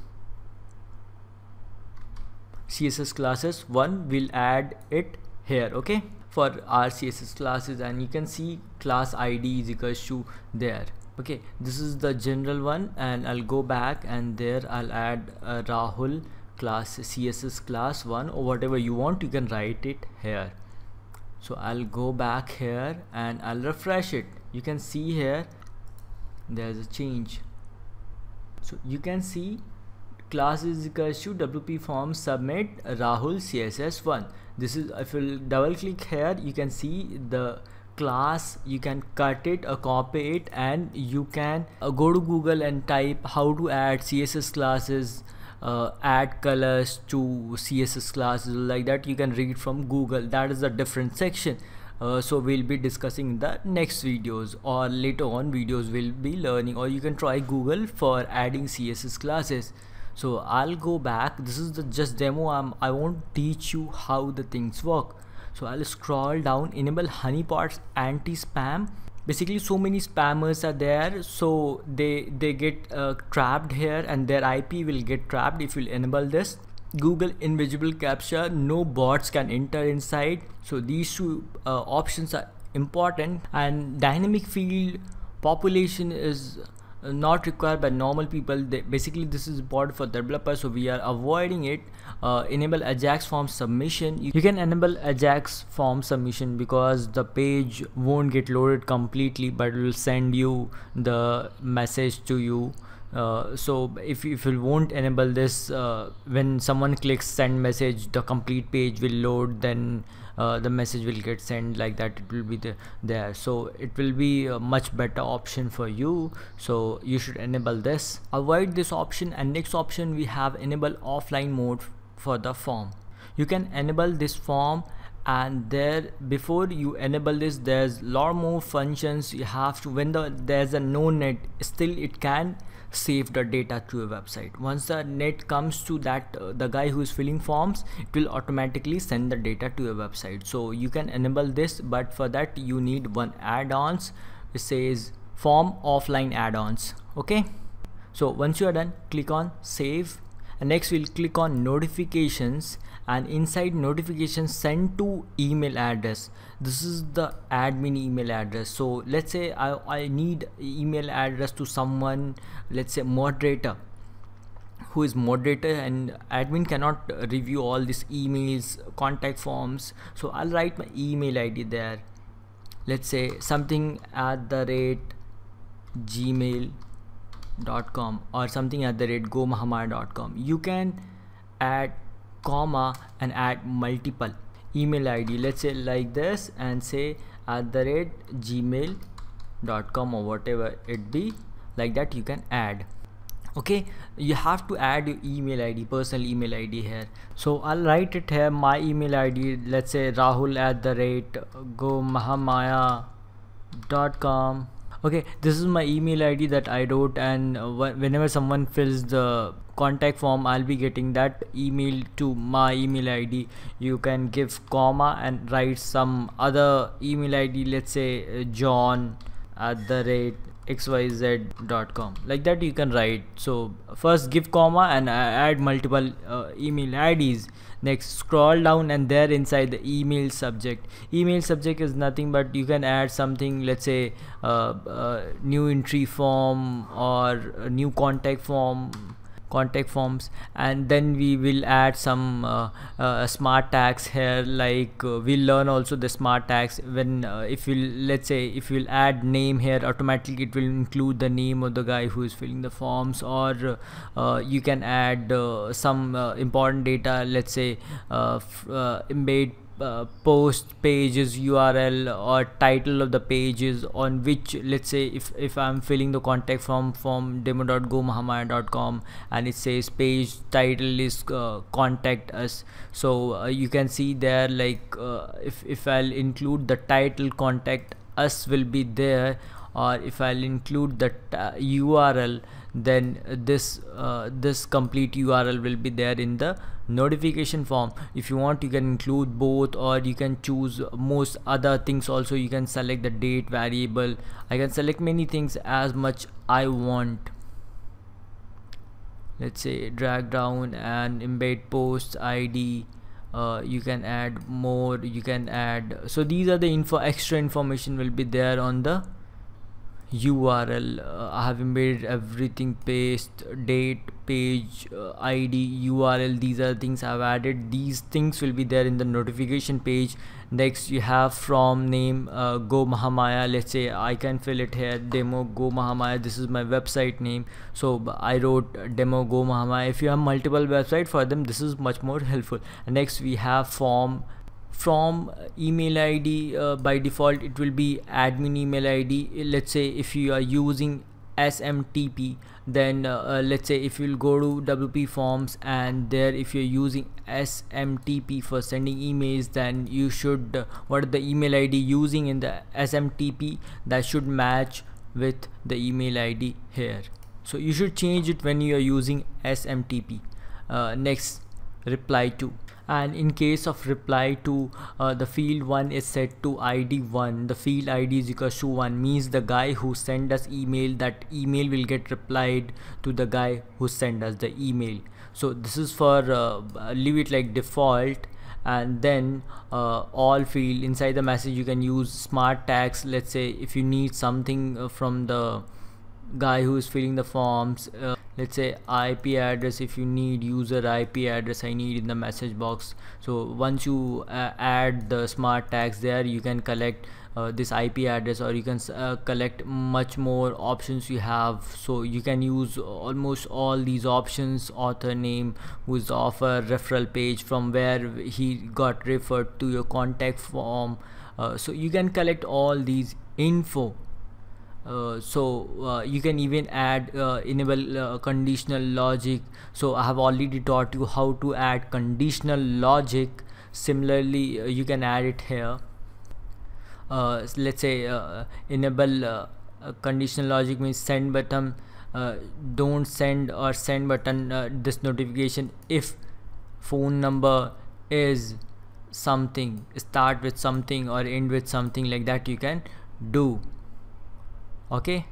C S S classes one, will add it here. Okay, for our C S S classes, and you can see class I D is equals to there. Okay, this is the general one, and I'll go back and there I'll add a Rahul class C S S class one, or whatever you want, you can write it here. So I'll go back here and I'll refresh it. You can see here there's a change. So you can see class is equals to W P form submit Rahul C S S one. This is, if you double click here, you can see the class. You can cut it or copy it, and you can uh, go to Google and type how to add C S S classes, uh, add colors to C S S classes, like that. You can read from Google. That is a different section. Uh, so we'll be discussing in the next videos, or later on videos we'll be learning, or you can try Google for adding C S S classes. So I'll go back. This is the just demo. I'm, I won't teach you how the things work. So I'll scroll down, enable honeypots anti-spam. Basically so many spammers are there, so they they get uh, trapped here, and their I P will get trapped if you enable this. Google invisible captcha, no bots can enter inside. So these two uh, options are important. And dynamic field population is uh, not required by normal people. They, basically this is important for developers, so we are avoiding it. Uh, enable Ajax form submission. You can enable Ajax form submission because the page won't get loaded completely, but it will send you the message to you. Uh, so if, if you won't enable this, uh, when someone clicks send message, the complete page will load, then uh, the message will get sent, like that. It will be the, there. So it will be a much better option for you, so you should enable this. Avoid this option. And next option we have enable offline mode for the form. You can enable this form, and there before you enable this, there's lot more functions you have to. When the there's a no net, still it can save the data to a website. Once the net comes to that uh, the guy who is filling forms, it will automatically send the data to a website. So you can enable this, but for that you need one add-ons. It says form offline add-ons. Okay, so once you are done, click on save, and next we'll click on notifications, and inside notifications send to email address. This is the admin email address. So let's say I, I need email address to someone, let's say moderator, who is moderator, and admin cannot review all these emails, contact forms. So I'll write my email I D there. Let's say something at the rate gmail dot com or something at the rate go mahamaya dot com. You can add comma and add multiple email I D, let's say like this, and say at the rate gmail dot com or whatever it be, like that. You can add. Okay, you have to add your email I D, personal email I D here. So I'll write it here, my email I D, let's say rahul at the rate go mahamaya dot com. Okay, this is my email I D that I wrote, and uh, whenever someone fills the contact form, I'll be getting that email to my email I D. You can give comma and write some other email I D, let's say uh, john at the rate x y z dot com, like that you can write. So first give comma and uh, add multiple uh, email I Ds. Next scroll down, and there inside the email subject, email subject is nothing but you can add something, let's say uh, uh, new entry form or a new contact form, contact forms, and then we will add some uh, uh, smart tags here, like uh, we'll learn also the smart tags. When uh, if you let's say if you'll add name here, automatically it will include the name of the guy who is filling the forms, or uh, you can add uh, some uh, important data, let's say uh, uh, embed Uh, post pages U R L or title of the pages on which, let's say if if I'm filling the contact form from demo dot go mahamaya dot com, and it says page title is uh, contact us. So uh, you can see there, like uh, if, if I'll include the title, contact us will be there, or if I'll include the U R L, then this uh, this complete U R L will be there in the notification form. If you want, you can include both, or you can choose most other things also. You can select the date variable. I can select many things as much I want. Let's say drag down and embed post I D. Uh, you can add more, you can add, so these are the info extra information will be there on the U R L, uh, I have made everything, paste, date, page, uh, I D, U R L. These are things I've added. These things will be there in the notification page. Next you have from name, uh, Go Mahamaya. Let's say I can fill it here, demo Go Mahamaya. This is my website name, so I wrote demo Go Mahamaya. If you have multiple websites, for them this is much more helpful. And next we have form. From email I D, uh, by default it will be admin email I D. Let's say if you are using S M T P, then uh, uh, let's say if you'll go to W P Forms, and there if you're using S M T P for sending emails, then you should uh, what the email I D using in the S M T P, that should match with the email I D here. So you should change it when you are using S M T P. Uh, next, reply to. And in case of reply to, uh, the field one is set to I D one. The field I D is equals to one, means the guy who sent us email, that email will get replied to the guy who sent us the email. So this is for uh, leave it like default. And then uh, all field inside the message you can use smart tags. Let's say if you need something uh, from the guy who is filling the forms, uh, let's say I P address, if you need user I P address, I need in the message box. So once you uh, add the smart tags there, you can collect uh, this I P address, or you can uh, collect much more options you have. So you can use almost all these options: author name, who's the offer, referral page, from where he got referred to, your contact form. Uh, so you can collect all these info. Uh, so uh, you can even add uh, enable uh, conditional logic. So I have already taught you how to add conditional logic. Similarly, uh, you can add it here. Uh, let's say uh, enable uh, uh, conditional logic means send button, uh, don't send, or send button uh, this notification if phone number is something, start with something or end with something, like that you can do. Okay,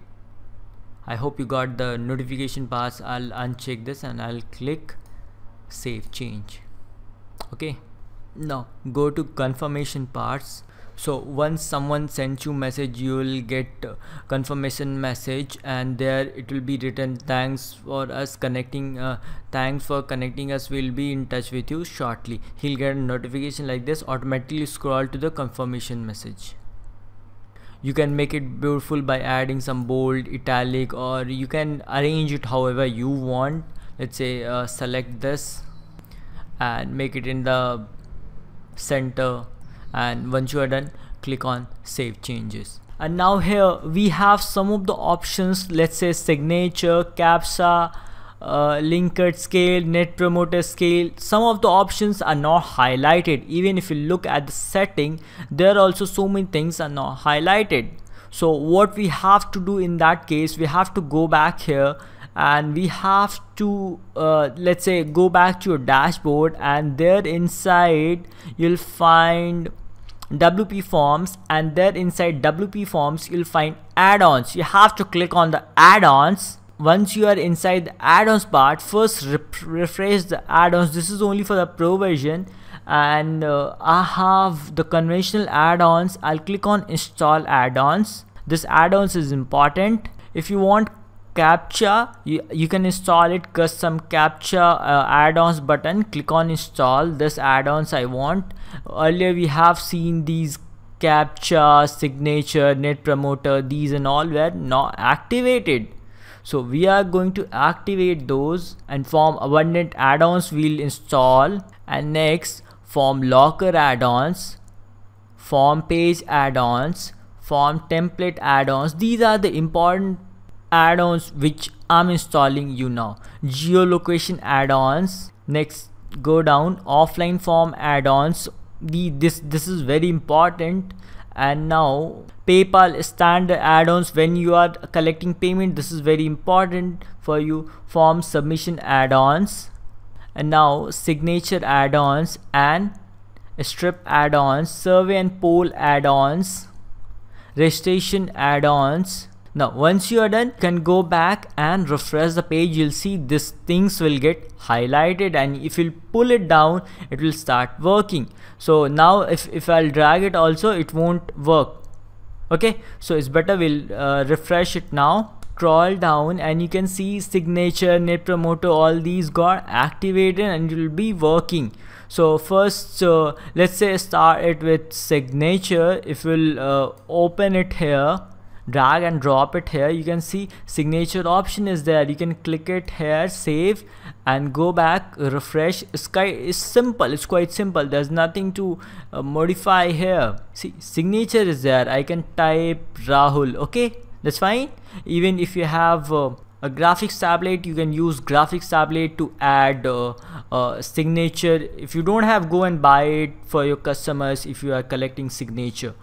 I hope you got the notification pass. I'll uncheck this and I'll click save change. Okay, now go to confirmation parts. So once someone sends you message, you will get uh, confirmation message, and there it will be written, thanks for us connecting, uh, thanks for connecting us, we'll be in touch with you shortly. He'll get a notification like this, automatically scroll to the confirmation message. You can make it beautiful by adding some bold, italic, or you can arrange it however you want. Let's say uh, select this and make it in the center, and once you are done, click on save changes. And now here we have some of the options. Let's say signature, captcha, uh, Likert scale, net promoter scale. Some of the options are not highlighted. Even if you look at the setting, there are also so many things are not highlighted. So what we have to do in that case, we have to go back here, and we have to uh, let's say go back to your dashboard, and there inside you'll find W P Forms, and there inside W P Forms you'll find add-ons. You have to click on the add-ons. Once you are inside the add-ons part, first refresh the add-ons. This is only for the pro version, and uh, I have the conventional add-ons. I'll click on install add-ons. This add-ons is important. If you want captcha, you, you can install it, custom captcha uh, add-ons button, click on install this add-ons I want. Earlier we have seen these captcha, signature, net promoter, these and all were not activated. So we are going to activate those, and form abundant add-ons we'll install. And next, form locker add-ons, form page add-ons, form template add-ons. These are the important add-ons which I'm installing you now. Geolocation add-ons. Next, go down, offline form add-ons. The this this is very important. And now PayPal standard add-ons, when you are collecting payment, this is very important for you. Form submission add-ons, and now signature add-ons and strip add-ons, survey and poll add-ons, registration add-ons. Now once you are done, you can go back and refresh the page. You'll see these things will get highlighted, and if you pull it down, it will start working. So now if, if I'll drag it also, it won't work. Okay, so it's better we'll uh, refresh it now. Scroll down and you can see signature, net promoter, all these got activated and it will be working. So first uh, let's say start it with signature. If we'll uh, open it here, drag and drop it here, you can see signature option is there. You can click it here, save and go back, refresh. It's quite it's simple, it's quite simple. There's nothing to uh, modify here. See, signature is there. I can type Rahul. Okay, that's fine. Even if you have uh, a graphics tablet, you can use graphics tablet to add uh, uh, signature. If you don't have, go and buy it for your customers if you are collecting signature.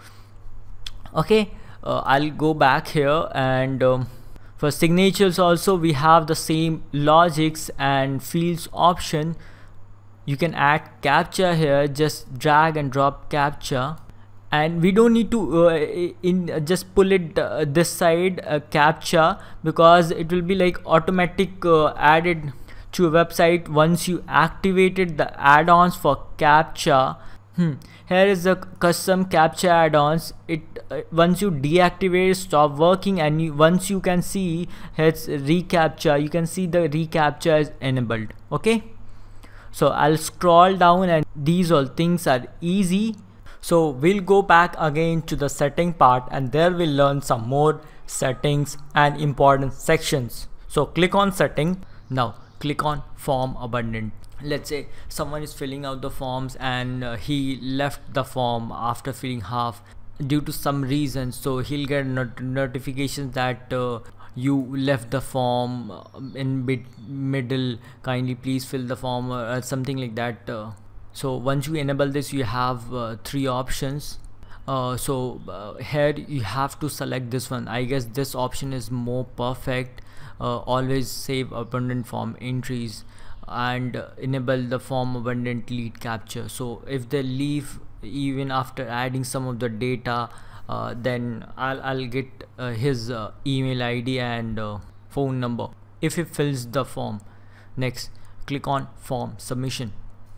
Okay, uh, I'll go back here and um, for signatures also we have the same logics and fields option. You can add captcha here, just drag and drop captcha. And we don't need to uh, in uh, just pull it uh, this side uh, captcha, because it will be like automatic uh, added to a website once you activated the add-ons for captcha. Hmm. Here is the custom captcha add-ons. It uh, once you deactivate, stop working, and you, once you can see it's reCAPTCHA, you can see the reCAPTCHA is enabled. Okay, so I'll scroll down and these all things are easy. So we'll go back again to the setting part and there we'll learn some more settings and important sections. So click on setting. Now click on form abundant. Let's say someone is filling out the forms and uh, he left the form after filling half due to some reason, so he'll get not notifications that uh, you left the form in mid middle, kindly please fill the form or uh, something like that. Uh, so once you enable this, you have uh, three options. Uh, so uh, here you have to select this one. I guess this option is more perfect. Uh, always save abundant form entries and uh, enable the form abundant lead capture. So if they leave even after adding some of the data, uh, then I'll, I'll get uh, his uh, email I D and uh, phone number if he fills the form. Next, click on form submission.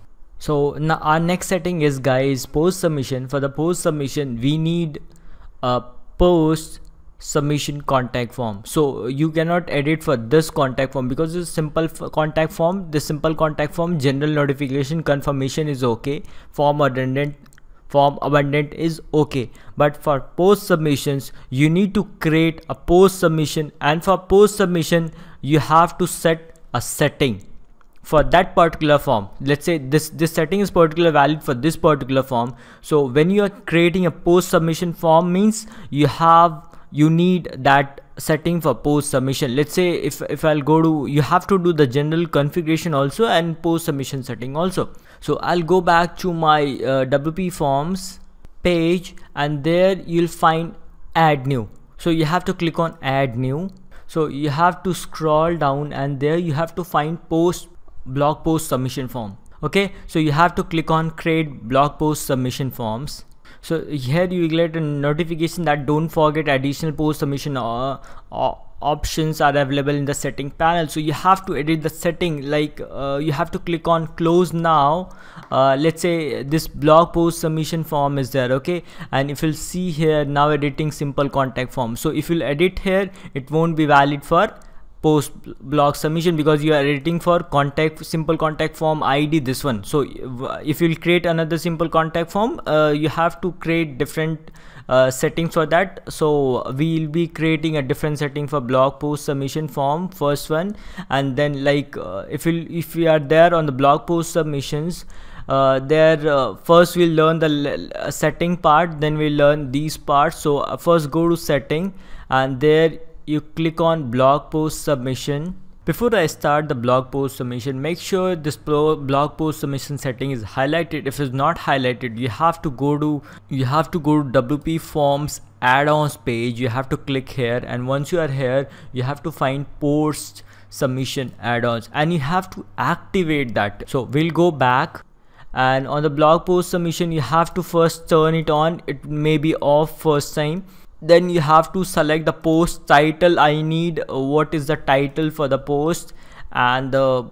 So now our next setting is, guys, post submission. For the post submission, we need a post submission contact form. So you cannot edit for this contact form because it's simple contact form. The simple contact form, general notification confirmation is okay. Form abundant, form abundant is okay. But for post submissions, you need to create a post submission, and for post submission, you have to set a setting for that particular form. Let's say this this setting is particular valid for this particular form. So when you are creating a post submission form, means you have you need that setting for post submission. Let's say if if I'll go to, you have to do the general configuration also and post submission setting also. So I'll go back to my uh, W P forms page, and there you'll find add new. So you have to click on add new. So you have to scroll down and there you have to find post blog post submission form. Okay, so you have to click on create blog post submission forms. So here you will get a notification that don't forget additional post submission uh, uh, options are available in the setting panel. So you have to edit the setting, like uh, you have to click on close now. Uh, let's say this blog post submission form is there, okay, and if you'll see here now editing simple contact form. So if you'll edit here, it won't be valid for post blog submission because you are editing for contact simple contact form I D, this one. So if you'll create another simple contact form, uh, you have to create different uh, settings for that. So we'll be creating a different setting for blog post submission form, first one, and then like uh, if you if we are there on the blog post submissions, uh, there uh, first we'll learn the uh, setting part, then we'll learn these parts. So uh, first go to setting and there you click on blog post submission. Before I start the blog post submission, make sure this blog post submission setting is highlighted. If it's not highlighted, you have to go to you have to go to W P forms add-ons page. You have to click here, and once you are here, you have to find post submission add-ons and you have to activate that. So we'll go back, and on the blog post submission, you have to first turn it on. It may be off first time. Then you have to select the post title. I need uh, what is the title for the post, and the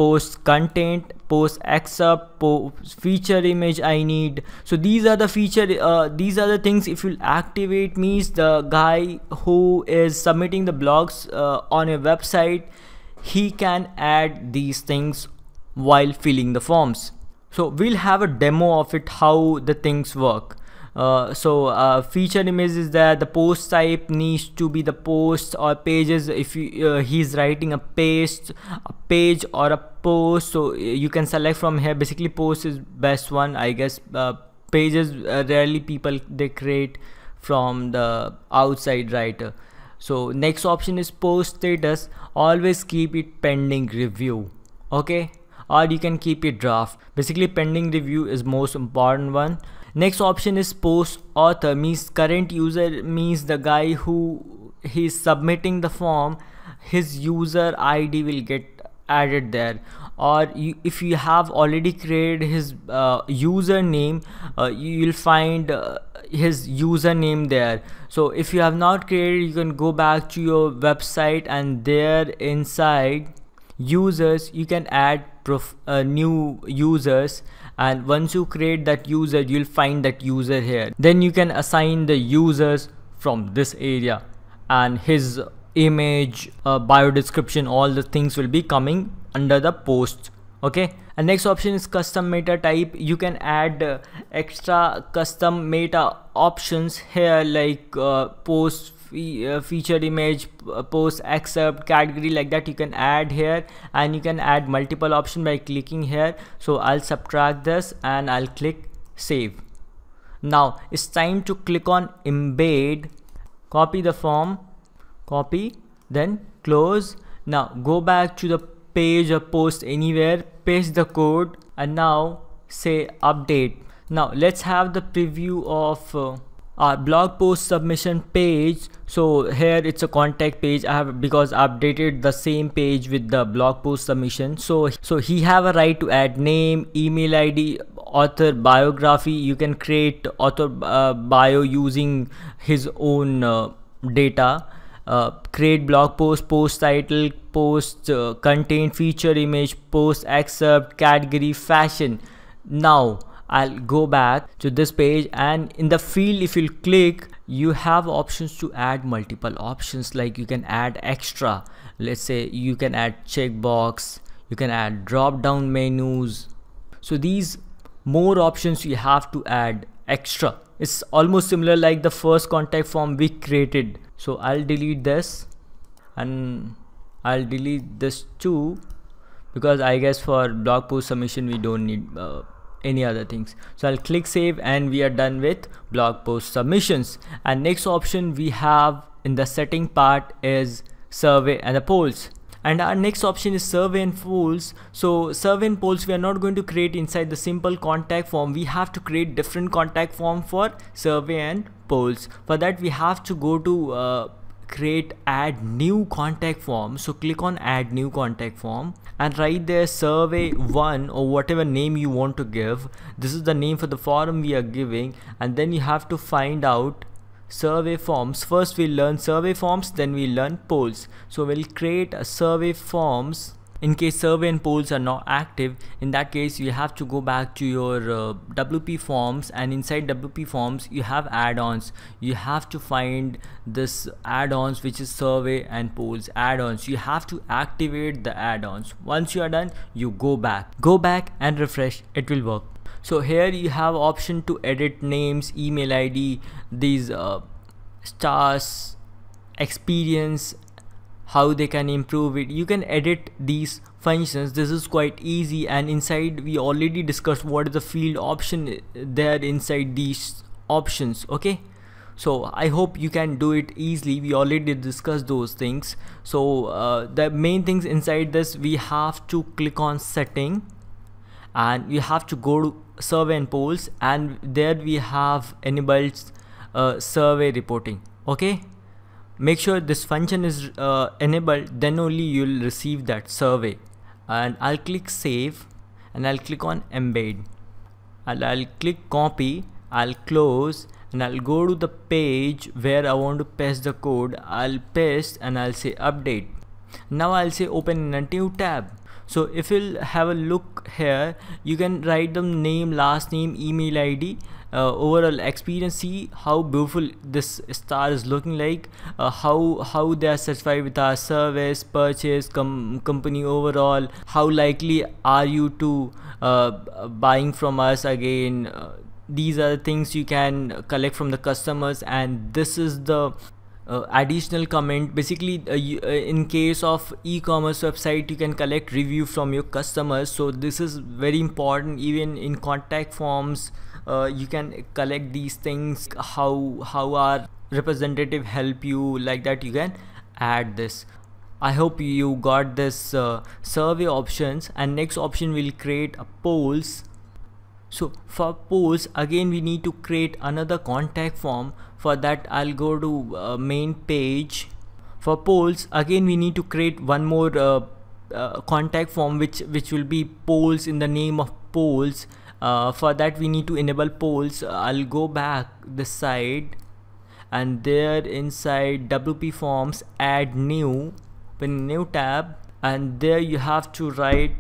post content, post excerpt, post feature image I need. So these are the feature uh, these are the things. If you activate, means the guy who is submitting the blogs uh, on your website, he can add these things while filling the forms. So we'll have a demo of it, how the things work. Uh, so uh, feature image is that the post type needs to be the post or pages. If you, uh, he's writing a paste, a page or a post, so you can select from here. Basically post is best one, I guess. Uh, pages uh, rarely people they create from the outside writer. So next option is post status. Always keep it pending review, okay, or you can keep it draft. Basically pending review is most important one. Next option is post author, means current user, means the guy who he's submitting the form, his user I D will get added there. Or you, if you have already created his uh, username, uh, you will find uh, his username there. So if you have not created, you can go back to your website and there inside users you can add prof uh, new users, and once you create that user, you'll find that user here. Then you can assign the users from this area, and his image, uh, bio description, all the things will be coming under the post, okay. And next option is custom meta type. You can add uh, extra custom meta options here, like uh, post fe uh, featured image, uh, post excerpt, category, like that you can add here. And you can add multiple option by clicking here. So I'll subtract this and I'll click save. Now it's time to click on embed, copy the form, copy, then close. Now go back to the page or post anywhere, paste the code, and now say update. Now let's have the preview of uh, our blog post submission page. So here it's a contact page. I have, because I updated the same page with the blog post submission. So so he have a right to add name, email I D, author biography. You can create author uh, bio using his own uh, data. Uh, create blog post, post title, post uh, content, feature image, post excerpt, category, fashion. Now I'll go back to this page, and in the field if you click, you have options to add multiple options, like you can add extra. Let's say you can add checkbox, you can add drop down menus. So these more options you have to add extra. It's almost similar like the first contact form we created. So I'll delete this and I'll delete this too, because I guess for blog post submission we don't need uh, any other things. So I'll click save and we are done with blog post submissions. And next option we have in the setting part is survey and the polls. And our next option is survey and polls. So survey and polls we are not going to create inside the simple contact form. We have to create different contact form for survey and polls. For that we have to go to uh, create add new contact form. So click on add new contact form and write there survey one or whatever name you want to give. This is the name for the form we are giving, and then you have to find out survey forms. First we'll learn survey forms, then we'll learn polls. So we'll create a survey forms. In case survey and polls are not active, in that case you have to go back to your uh, W P forms, and inside W P forms you have add-ons. You have to find this add-ons, which is survey and polls add-ons. You have to activate the add-ons. Once you are done, you go back go back and refresh, it will work. So here you have option to edit names, email I D, these uh, stars, experience, how they can improve it. You can edit these functions. This is quite easy, and inside we already discussed what is the field option there inside these options, okay. So I hope you can do it easily. We already discussed those things. So uh, the main things inside this, we have to click on setting, and you have to go to survey and polls, and there we have enabled uh, survey reporting, okay. Make sure this function is uh, enabled, then only you'll receive that survey. And I'll click save and I'll click on embed, and I'll click copy, I'll close, and I'll go to the page where I want to paste the code. I'll paste and I'll say update. Now I'll say open in a new tab. So if you'll have a look here, you can write the name, last name, email I D, uh, overall experience. See how beautiful this star is looking like, uh, how how they are satisfied with our service, purchase, com company overall, how likely are you to uh, buying from us again. Uh, these are the things you can collect from the customers, and this is the Uh, additional comment. Basically, uh, you, uh, in case of e-commerce website, you can collect review from your customers, so this is very important. Even in contact forms, uh, you can collect these things, how how our representative help you, like that you can add this. I hope you got this uh, survey options. And next option will create a polls. So for polls, again we need to create another contact form. For that, I'll go to uh, main page. For polls, again we need to create one more uh, uh, contact form, which which will be polls in the name of polls. Uh, for that, we need to enable polls. uh, I'll go back this side, and there inside W P forms, add new, open new tab, and there you have to write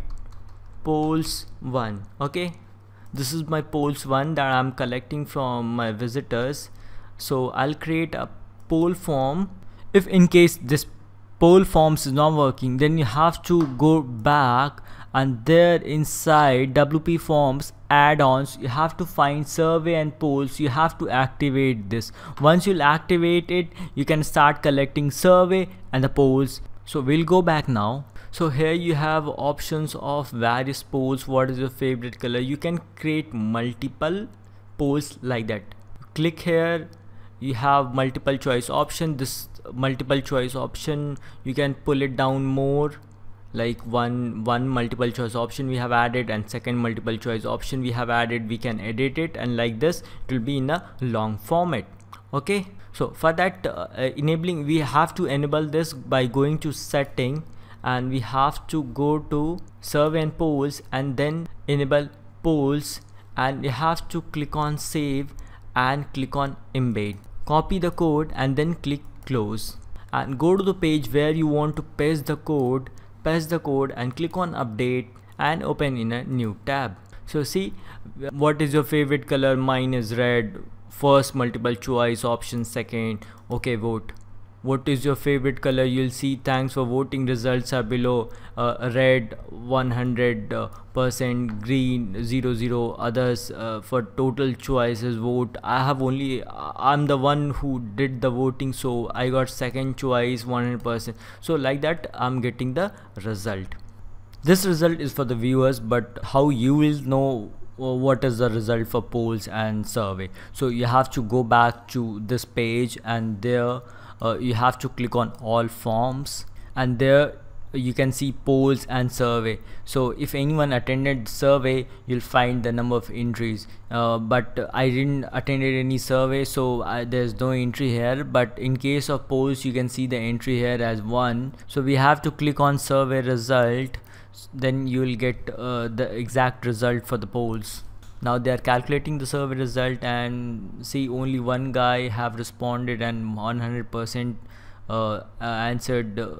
polls one. Okay, this is my polls one that I'm collecting from my visitors. So I'll create a poll form. If in case this poll forms is not working, then you have to go back, and there inside W P forms add-ons, you have to find survey and polls. You have to activate this. Once you'll activate it, you can start collecting survey and the polls. So we'll go back now. So here you have options of various polls. What is your favorite color? You can create multiple polls like that. Click here, you have multiple choice option. This multiple choice option, you can pull it down more, like one one multiple choice option we have added, and second multiple choice option we have added. We can edit it, and like this it will be in a long format. Okay, so for that uh, enabling, we have to enable this by going to setting, and we have to go to survey and polls, and then enable polls, and you have to click on save and click on embed. Copy the code and then click close, and go to the page where you want to paste the code. Paste the code and click on update and open in a new tab. So see, what is your favorite color? Mine is red. First multiple choice option, second. Okay, vote. What is your favorite color? You'll see thanks for voting, results are below. uh, red one hundred percent, green zero zero, others. Uh, for total choices vote, I have only I'm the one who did the voting, so I got second choice one hundred percent. So like that I'm getting the result. This result is for the viewers, but how you will know what is the result for polls and survey? So you have to go back to this page, and there Uh, you have to click on all forms, and there you can see polls and survey. So if anyone attended survey, you'll find the number of entries, uh, but I didn't attended any survey, so I, there's no entry here. But in case of polls, you can see the entry here as one. So we have to click on survey result, then you will get uh, the exact result for the polls. Now they are calculating the survey result, and see only one guy have responded and one hundred percent uh, answered uh,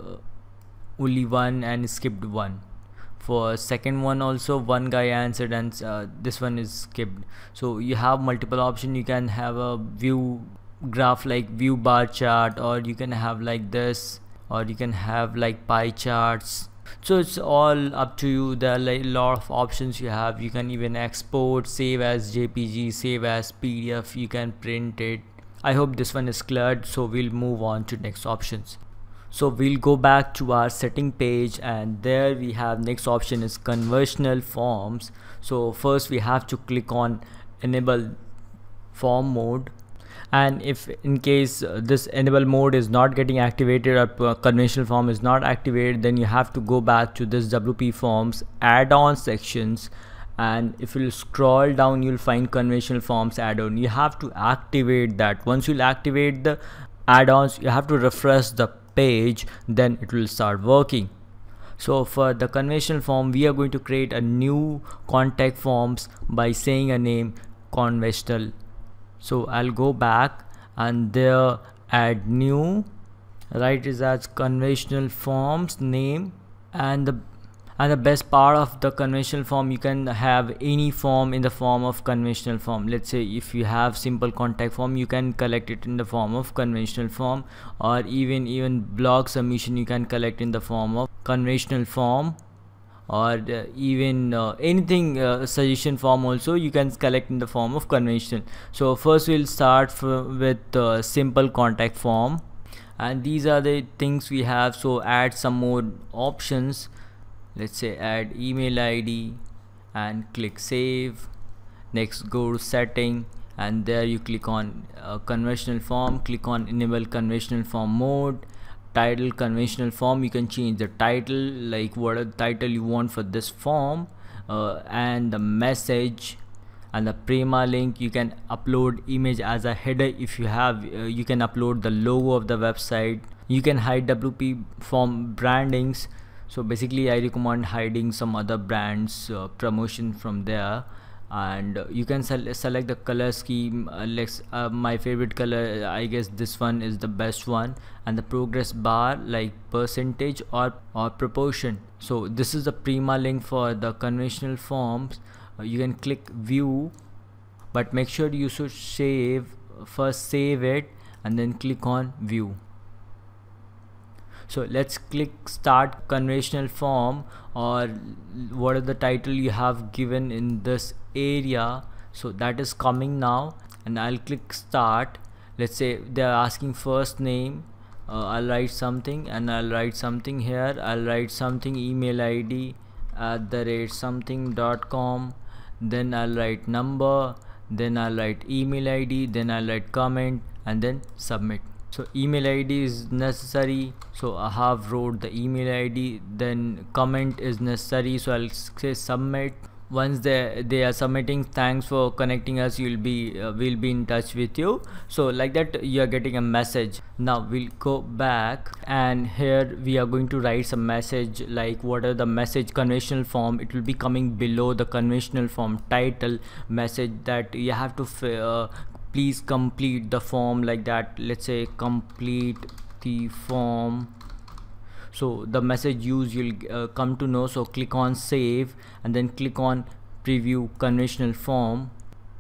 only one and skipped one. For second one also one guy answered, and uh, this one is skipped. So you have multiple option. You can have a view graph like view bar chart, or you can have like this, or you can have like pie charts. So it's all up to you. There are like a lot of options you have. You can even export, save as J P G, save as P D F. You can print it. I hope this one is cleared. So we'll move on to next options. So we'll go back to our setting page, and there we have next option is conversational forms. So first we have to click on enable form mode, and if in case uh, this enable mode is not getting activated, or uh, conventional form is not activated, then you have to go back to this W P forms add-on sections, and if you scroll down, you'll find conventional forms add-on. You have to activate that. Once you'll activate the add-ons, you have to refresh the page, then it will start working. So for the conventional form, we are going to create a new contact forms by saying a name conventional. So I'll go back, and there add new, write it as conventional forms name, and the And the best part of the conventional form, you can have any form in the form of conventional form. Let's say if you have simple contact form, you can collect it in the form of conventional form, or even even blog submission you can collect in the form of conventional form, or uh, even uh, anything uh, suggestion form also you can collect in the form of conventional. So first we'll start with uh, simple contact form, and these are the things we have. So add some more options. Let's say add email I D and click save. Next go to setting, and there you click on uh, conventional form, click on enable conventional form mode. Title conventional form, you can change the title, like what a title you want for this form, uh, and the message and the permalink. You can upload image as a header if you have. Uh, you can upload the logo of the website. You can hide W P form brandings. So basically I recommend hiding some other brands uh, promotion from there. And uh, you can sel select the color scheme. uh, let's uh, my favorite color, I guess this one is the best one, and the progress bar like percentage or or proportion. So this is the permalink for the conventional forms. Uh, you can click view, but make sure you should save first, save it and then click on view. So let's click start conventional form, or what is the title you have given in this area. So that is coming now, and I'll click start. Let's say they are asking first name. uh, I'll write something, and I'll write something here. I'll write something email I D at the rate something dot com, then I'll write number, then I'll write email I D, then I'll write comment, and then submit. So email I D is necessary, so I have wrote the email I D. Then comment is necessary, so I'll say submit. Once they they are submitting, thanks for connecting us, you'll be uh, we'll be in touch with you. So like that you are getting a message. Now we'll go back, and here we are going to write some message, like what are the message conventional form. It will be coming below the conventional form title message that you have to uh, please complete the form, like that. Let's say complete the form. So the message used you'll uh, come to know. So click on save, and then click on preview conventional form.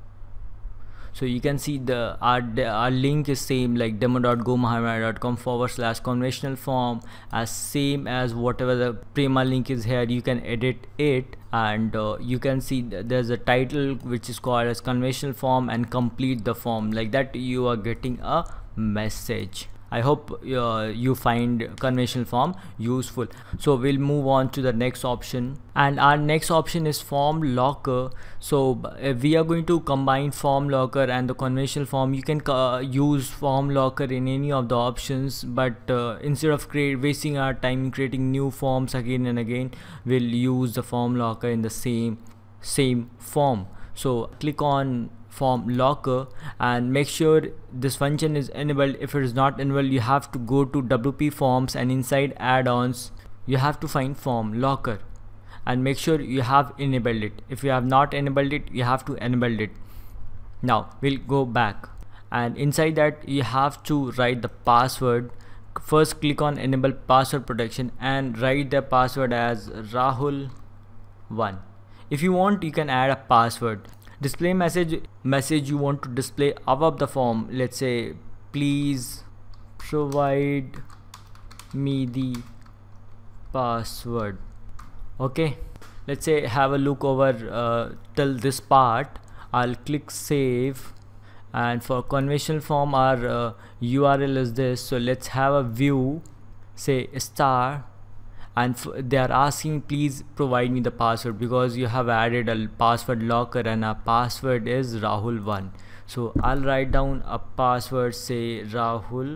So you can see the our, our link is same, like demo dot go mahamaya dot com forward slash conventional form, as same as whatever the permalink is here. You can edit it, and uh, you can see th there's a title which is called as conventional form, and complete the form. Like that you are getting a message. I hope uh, you find conventional form useful. So we'll move on to the next option, and our next option is form locker. So uh, we are going to combine form locker and the conventional form. You can uh, use form locker in any of the options, but uh, instead of create wasting our time creating new forms again and again, we'll use the form locker in the same same form. So click on form locker and make sure this function is enabled. If it is not enabled, you have to go to W P forms, and inside add-ons you have to find form locker and make sure you have enabled it. If you have not enabled it, you have to enable it. Now we'll go back, and inside that you have to write the password. First click on enable password protection and write the password as Rahul one. If you want, you can add a password. Display message message you want to display above the form. Let's say please provide me the password. Okay, let's say have a look over uh, till this part. I'll click save, and for conventional form our uh, U R L is this. So let's have a view, say star, and they are asking please provide me the password, because you have added a password locker and our password is Rahul one. So I'll write down a password, say Rahul.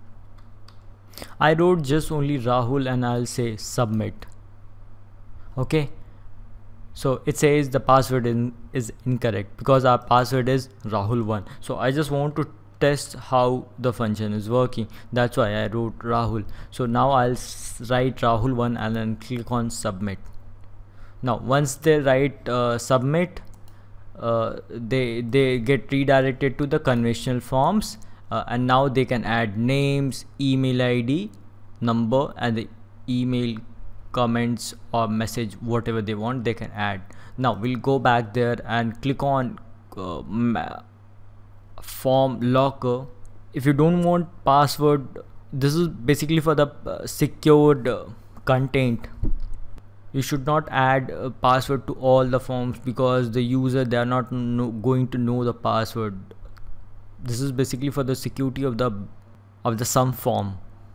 I wrote just only Rahul, and I'll say submit. Okay, so it says the password in, is incorrect because our password is Rahul one. So I just want to test how the function is working, that's why I wrote Rahul. So now I'll write Rahul one and then click on submit. Now once they write uh, submit, uh, they they get redirected to the conventional forms, uh, and now they can add names, email I D, number, and the email comments or message, whatever they want they can add. Now we'll go back there and click on uh, form locker. If you don't want password, this is basically for the uh, secured uh, content. You should not add a password to all the forms because the user, they are not know, going to know the password. This is basically for the security of the of the some form,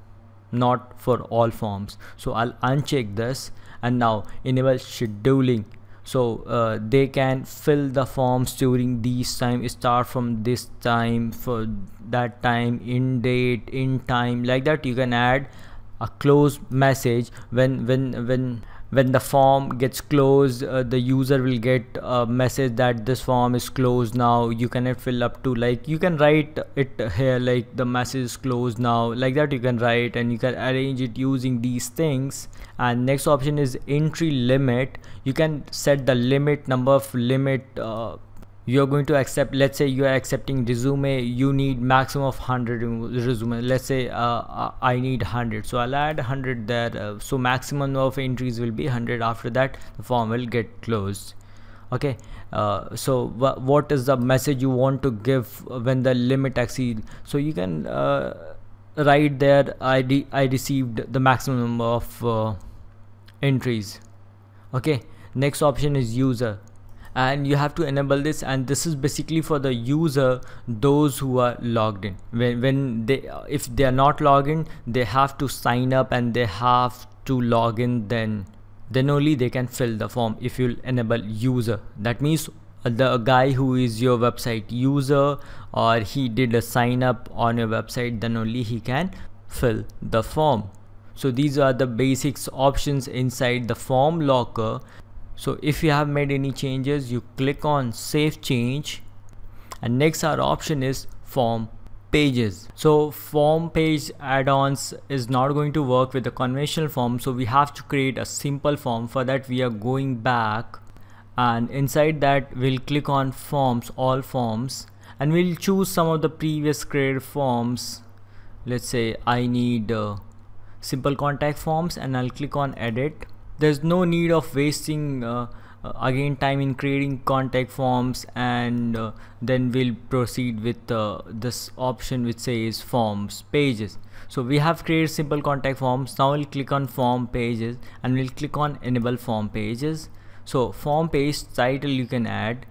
not for all forms. So I'll uncheck this, and now enable scheduling. So uh, they can fill the forms during these time, start from this time, for that time, in date, in time, like that. You can add a close message when when when when the form gets closed. Uh, the user will get a message that this form is closed now, you cannot fill up to, like you can write it here like the message is closed now, like that you can write, and you can arrange it using these things. And next option is entry limit. You can set the limit, number of limit uh, you're going to accept. Let's say you are accepting resume, you need maximum of one hundred resume. Let's say uh, I need one hundred, so I'll add one hundred there. Uh, so maximum of entries will be one hundred. After that the form will get closed. Okay, uh, so wh what is the message you want to give when the limit exceed? So you can uh, write there, I, de I received the maximum number of uh, entries. Okay, next option is user, and you have to enable this, and this is basically for the user, those who are logged in. When, when they if they are not logged in, they have to sign up and they have to log in, then then only they can fill the form. If you enable user, that means the guy who is your website user, or he did a sign up on your website, then only he can fill the form. So these are the basics options inside the form locker. So if you have made any changes, you click on save change, and next our option is form pages. So form page add-ons is not going to work with the conventional form, so we have to create a simple form. For that we are going back, and inside that we'll click on forms, all forms, and we'll choose some of the previous created forms. Let's say I need uh, simple contact forms, and I'll click on edit. There's no need of wasting uh, uh, again time in creating contact forms, and uh, then we'll proceed with uh, this option which says forms pages. So we have created simple contact forms. Now we'll click on form pages, and we'll click on enable form pages. So form page title you can add,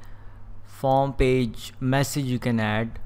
form page message you can add,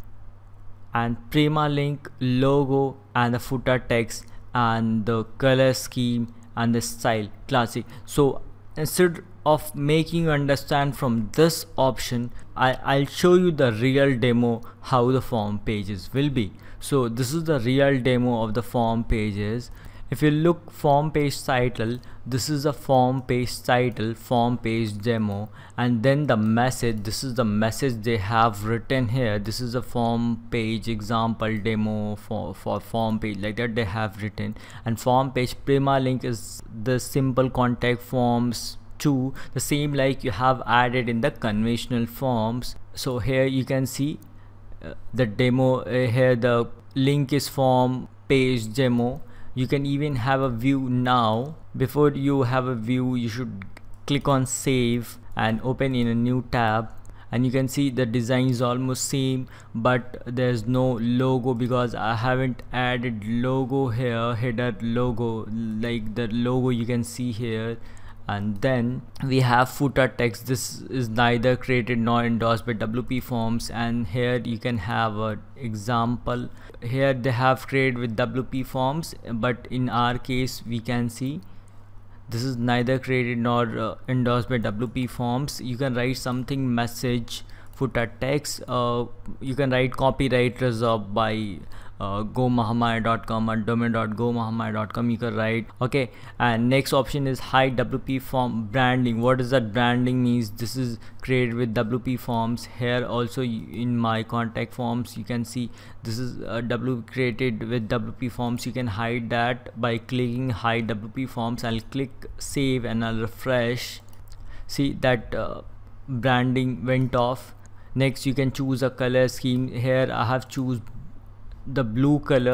and permalink, logo, and the footer text, and the color scheme, and the style classic. So instead of making you understand from this option, I, I'll show you the real demo how the form pages will be. So this is the real demo of the form pages. If you look form page title, this is a form page title, form page demo, and then the message, this is the message they have written here. This is a form page example demo for, for form page, like that they have written. And form page permalink is the simple contact forms too, the same like you have added in the conventional forms. So here you can see uh, the demo uh, here, the link is form page demo. You can even have a view now. Before you have a view, you should click on save and open in a new tab, and you can see the design is almost same, but there's no logo because I haven't added logo here, header logo, like the logo you can see here. And then we have footer text. This is neither created nor endorsed by W P Forms, and here you can have a example. Here they have created with W P Forms, but in our case we can see this is neither created nor uh, endorsed by W P Forms. You can write something message, footer text, uh, you can write copyright reserved by uh, go mahamaya dot com or domain dot go mahamaya dot com, you can write. Okay, and next option is hide W P form branding. What is that branding means? This is created with W P Forms. Here also in my contact forms you can see this is uh, W created with W P Forms. You can hide that by clicking hide W P Forms. I'll click save and I'll refresh. See that uh, branding went off. Next you can choose a color scheme. Here I have choose the blue color,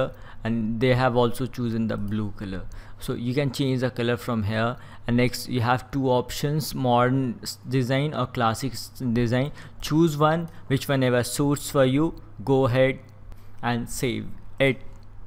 and they have also chosen the blue color. So you can change the color from here. And next you have two options, modern design or classic design. Choose one, which whenever suits for you. Go ahead and save it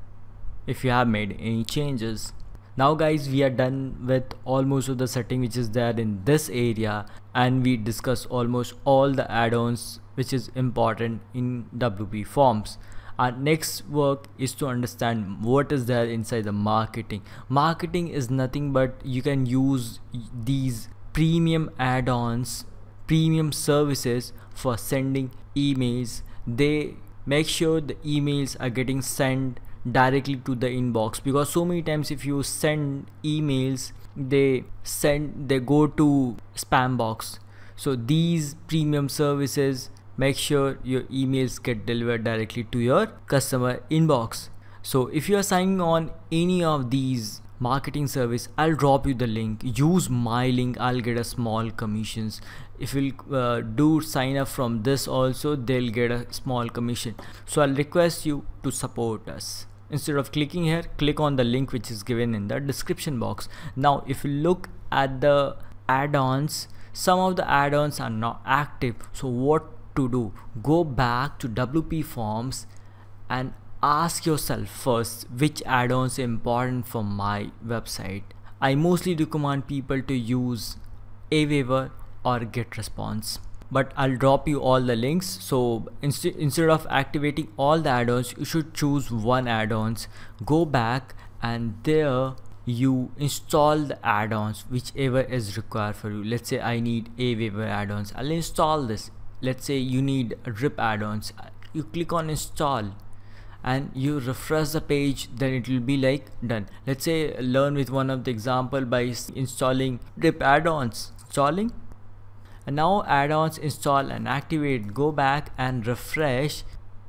if you have made any changes. Now guys, we are done with almost of the setting which is there in this area, and we discuss almost all the add-ons which is important in W P Forms. Our next work is to understand what is there inside the marketing. Marketing is nothing but you can use these premium add-ons, premium services for sending emails. They make sure the emails are getting sent directly to the inbox, because so many times if you send emails, they send they go to spam box. So these premium services make sure your emails get delivered directly to your customer inbox. So if you are signing on any of these marketing service, I'll drop you the link. Use my link, I'll get a small commissions. If you uh, do sign up from this also, they'll get a small commission. So I'll request you to support us. Instead of clicking here, click on the link which is given in the description box. Now if you look at the add-ons, some of the add-ons are not active. So what to do? Go back to W P Forms and ask yourself first which add-ons are important for my website. I mostly recommend people to use Aweaver or GetResponse, but I'll drop you all the links. So instead instead of activating all the add-ons, you should choose one add-ons. Go back and there you install the add-ons whichever is required for you. Let's say I need Aweaver add-ons, I'll install this. Let's say you need drip add-ons, you click on install and you refresh the page, then it will be like done. Let's say learn with one of the example by installing drip add-ons. Installing, and now add-ons install and activate. Go back and refresh.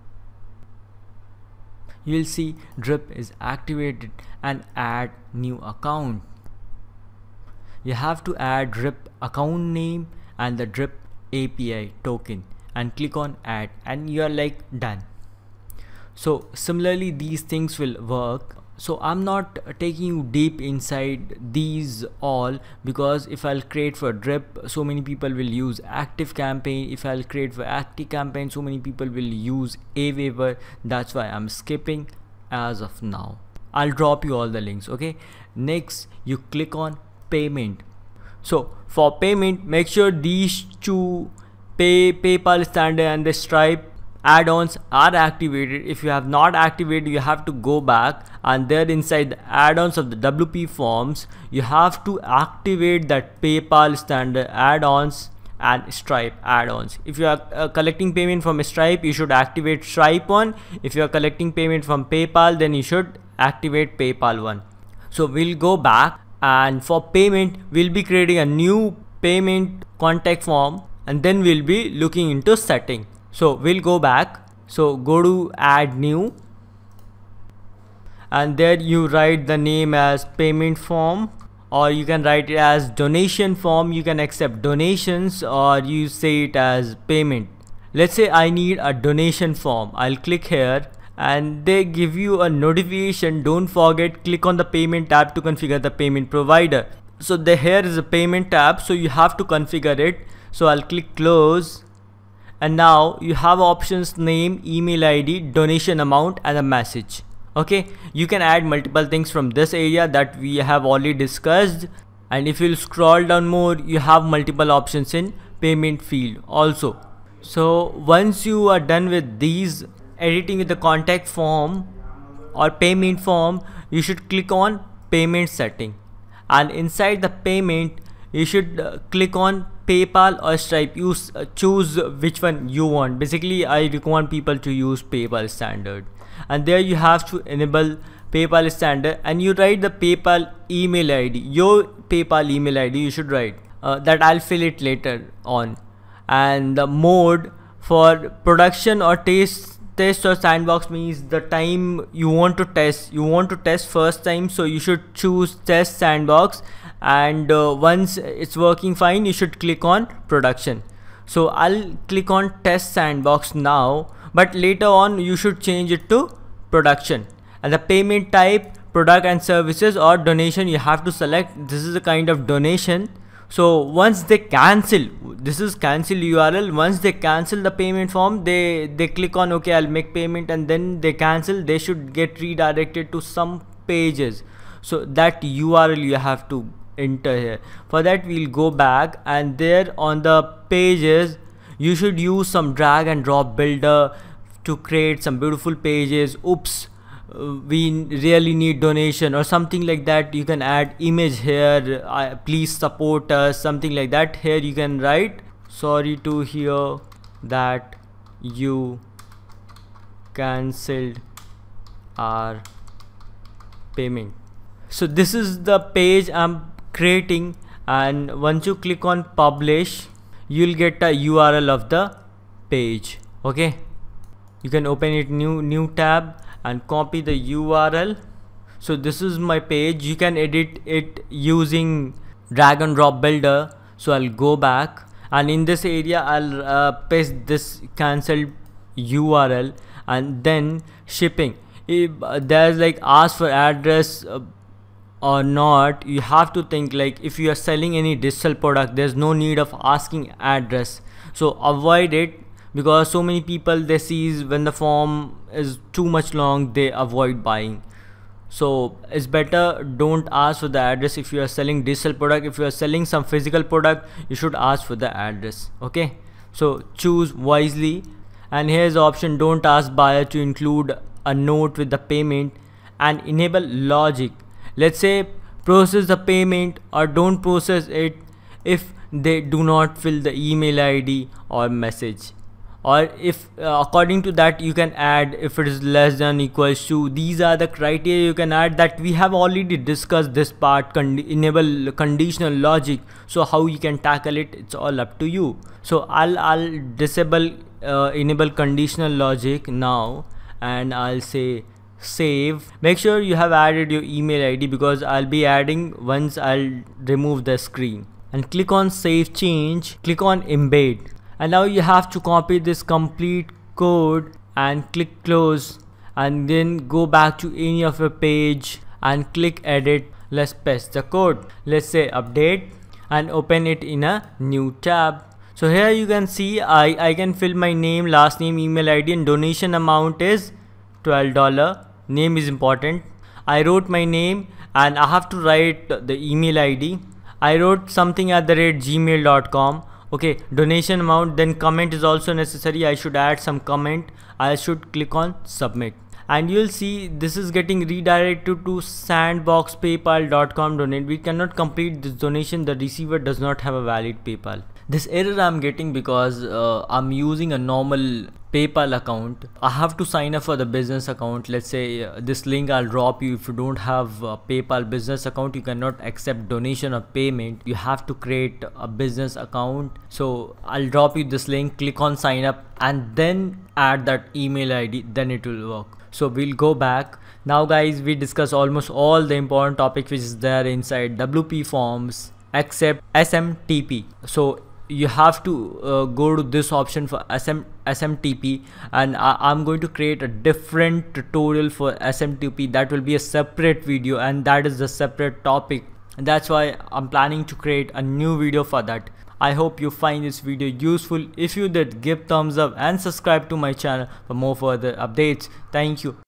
You'll see drip is activated, and add new account. You have to add drip account name and the drip A P I token and click on add, and you are like done. So similarly these things will work. So I'm not taking you deep inside these all, because if I'll create for drip, so many people will use Active Campaign. If I'll create for Active Campaign, so many people will use Aweaver. That's why I'm skipping as of now. I'll drop you all the links. Okay, next you click on payment. So for payment, make sure these two, pay PayPal Standard and the Stripe add-ons are activated. If you have not activated, you have to go back, and there inside the add-ons of the W P Forms, you have to activate that PayPal Standard add-ons and Stripe add-ons. If you are uh, collecting payment from Stripe, you should activate Stripe one. If you are collecting payment from PayPal, then you should activate PayPal one. So we'll go back, and for payment we'll be creating a new payment contact form, and then we'll be looking into setting. So we'll go back, so go to add new, and there you write the name as payment form, or you can write it as donation form. You can accept donations, or you say it as payment. Let's say I need a donation form. I'll click here and they give you a notification. Don't forget, click on the payment tab to configure the payment provider. So the here is a payment tab, so you have to configure it. So I'll click close, and now you have options: name, email I D, donation amount, and a message. Okay, you can add multiple things from this area that we have already discussed. And if you scroll down more, you have multiple options in payment field also. So once you are done with these editing with the contact form or payment form, you should click on payment setting, and inside the payment you should uh, click on PayPal or Stripe. You uh, choose which one you want. Basically I recommend people to use PayPal Standard, and there you have to enable PayPal Standard, and you write the PayPal email I D, your PayPal email I D you should write. Uh, that I'll fill it later on. And the mode for production or test test or sandbox means the time you want to test. You want to test first time, so you should choose test sandbox, and uh, once it's working fine, you should click on production. So I'll click on test sandbox now, but later on you should change it to production. and the payment type, product and services or donation, you have to select. This is a kind of donation. So once they cancel, this is cancel U R L, once they cancel the payment form, they they click on okay, I'll make payment, and then they cancel, they should get redirected to some pages. So that U R L you have to enter here. For that we'll go back, and there on the pages you should use some drag and drop builder to create some beautiful pages. Oops, uh, we really need donation or something like that. You can add image here, uh, please support us, something like that. Here you can write, sorry to hear that you cancelled our payment. So this is the page I'm creating, and once you click on publish, you'll get a U R L of the page. Okay, you can open it, new new tab, and copy the U R L. So this is my page. You can edit it using drag and drop builder. So I'll go back, and in this area I'll uh, paste this cancelled U R L, and then shipping. If uh, there's like ask for address uh, or not, you have to think like if you are selling any digital product, there's no need of asking address. So avoid it, because so many people they see when the form is too much long, they avoid buying. So it's better don't ask for the address if you are selling digital product. If you are selling some physical product, you should ask for the address. Okay, so choose wisely. And here's the option, don't ask buyer to include a note with the payment, and enable logic. Let's say process the payment or don't process it if they do not fill the email I D or message. Or if uh, according to that you can add if it is less than equals to. These are the criteria you can add that we have already discussed this part. Con enable conditional logic. So how you can tackle it, it's all up to you. So I'll, I'll disable uh, enable conditional logic now, and I'll say save. Make sure you have added your email I D, because I'll be adding once I'll remove the screen. And click on save change, click on embed, and now you have to copy this complete code and click close, and then go back to any of your page and click edit. Let's paste the code. Let's say update and open it in a new tab. So here you can see I, I can fill my name, last name, email I D, and donation amount is twelve dollars. Name is important. I wrote my name, and I have to write the email I D. I wrote something at the rate gmail dot com. Okay, donation amount, then comment is also necessary. I should add some comment. I should click on submit, and you'll see this is getting redirected to sandbox paypal dot com donate. We cannot complete this donation, the receiver does not have a valid PayPal. This error I'm getting because uh, I'm using a normal PayPal account. I have to sign up for the business account. Let's say uh, this link I'll drop you. If you don't have a PayPal business account, you cannot accept donation or payment. You have to create a business account. So I'll drop you this link, click on sign up, and then add that email I D, then it will work. So we'll go back. Now guys, we discuss almost all the important topics which is there inside W P forms except S M T P. So you have to uh, go to this option for S M S M T P, and I I'm going to create a different tutorial for S M T P. That will be a separate video, and that is a separate topic. And that's why I'm planning to create a new video for that. I hope you find this video useful. If you did, give thumbs up and subscribe to my channel for more further updates. Thank you.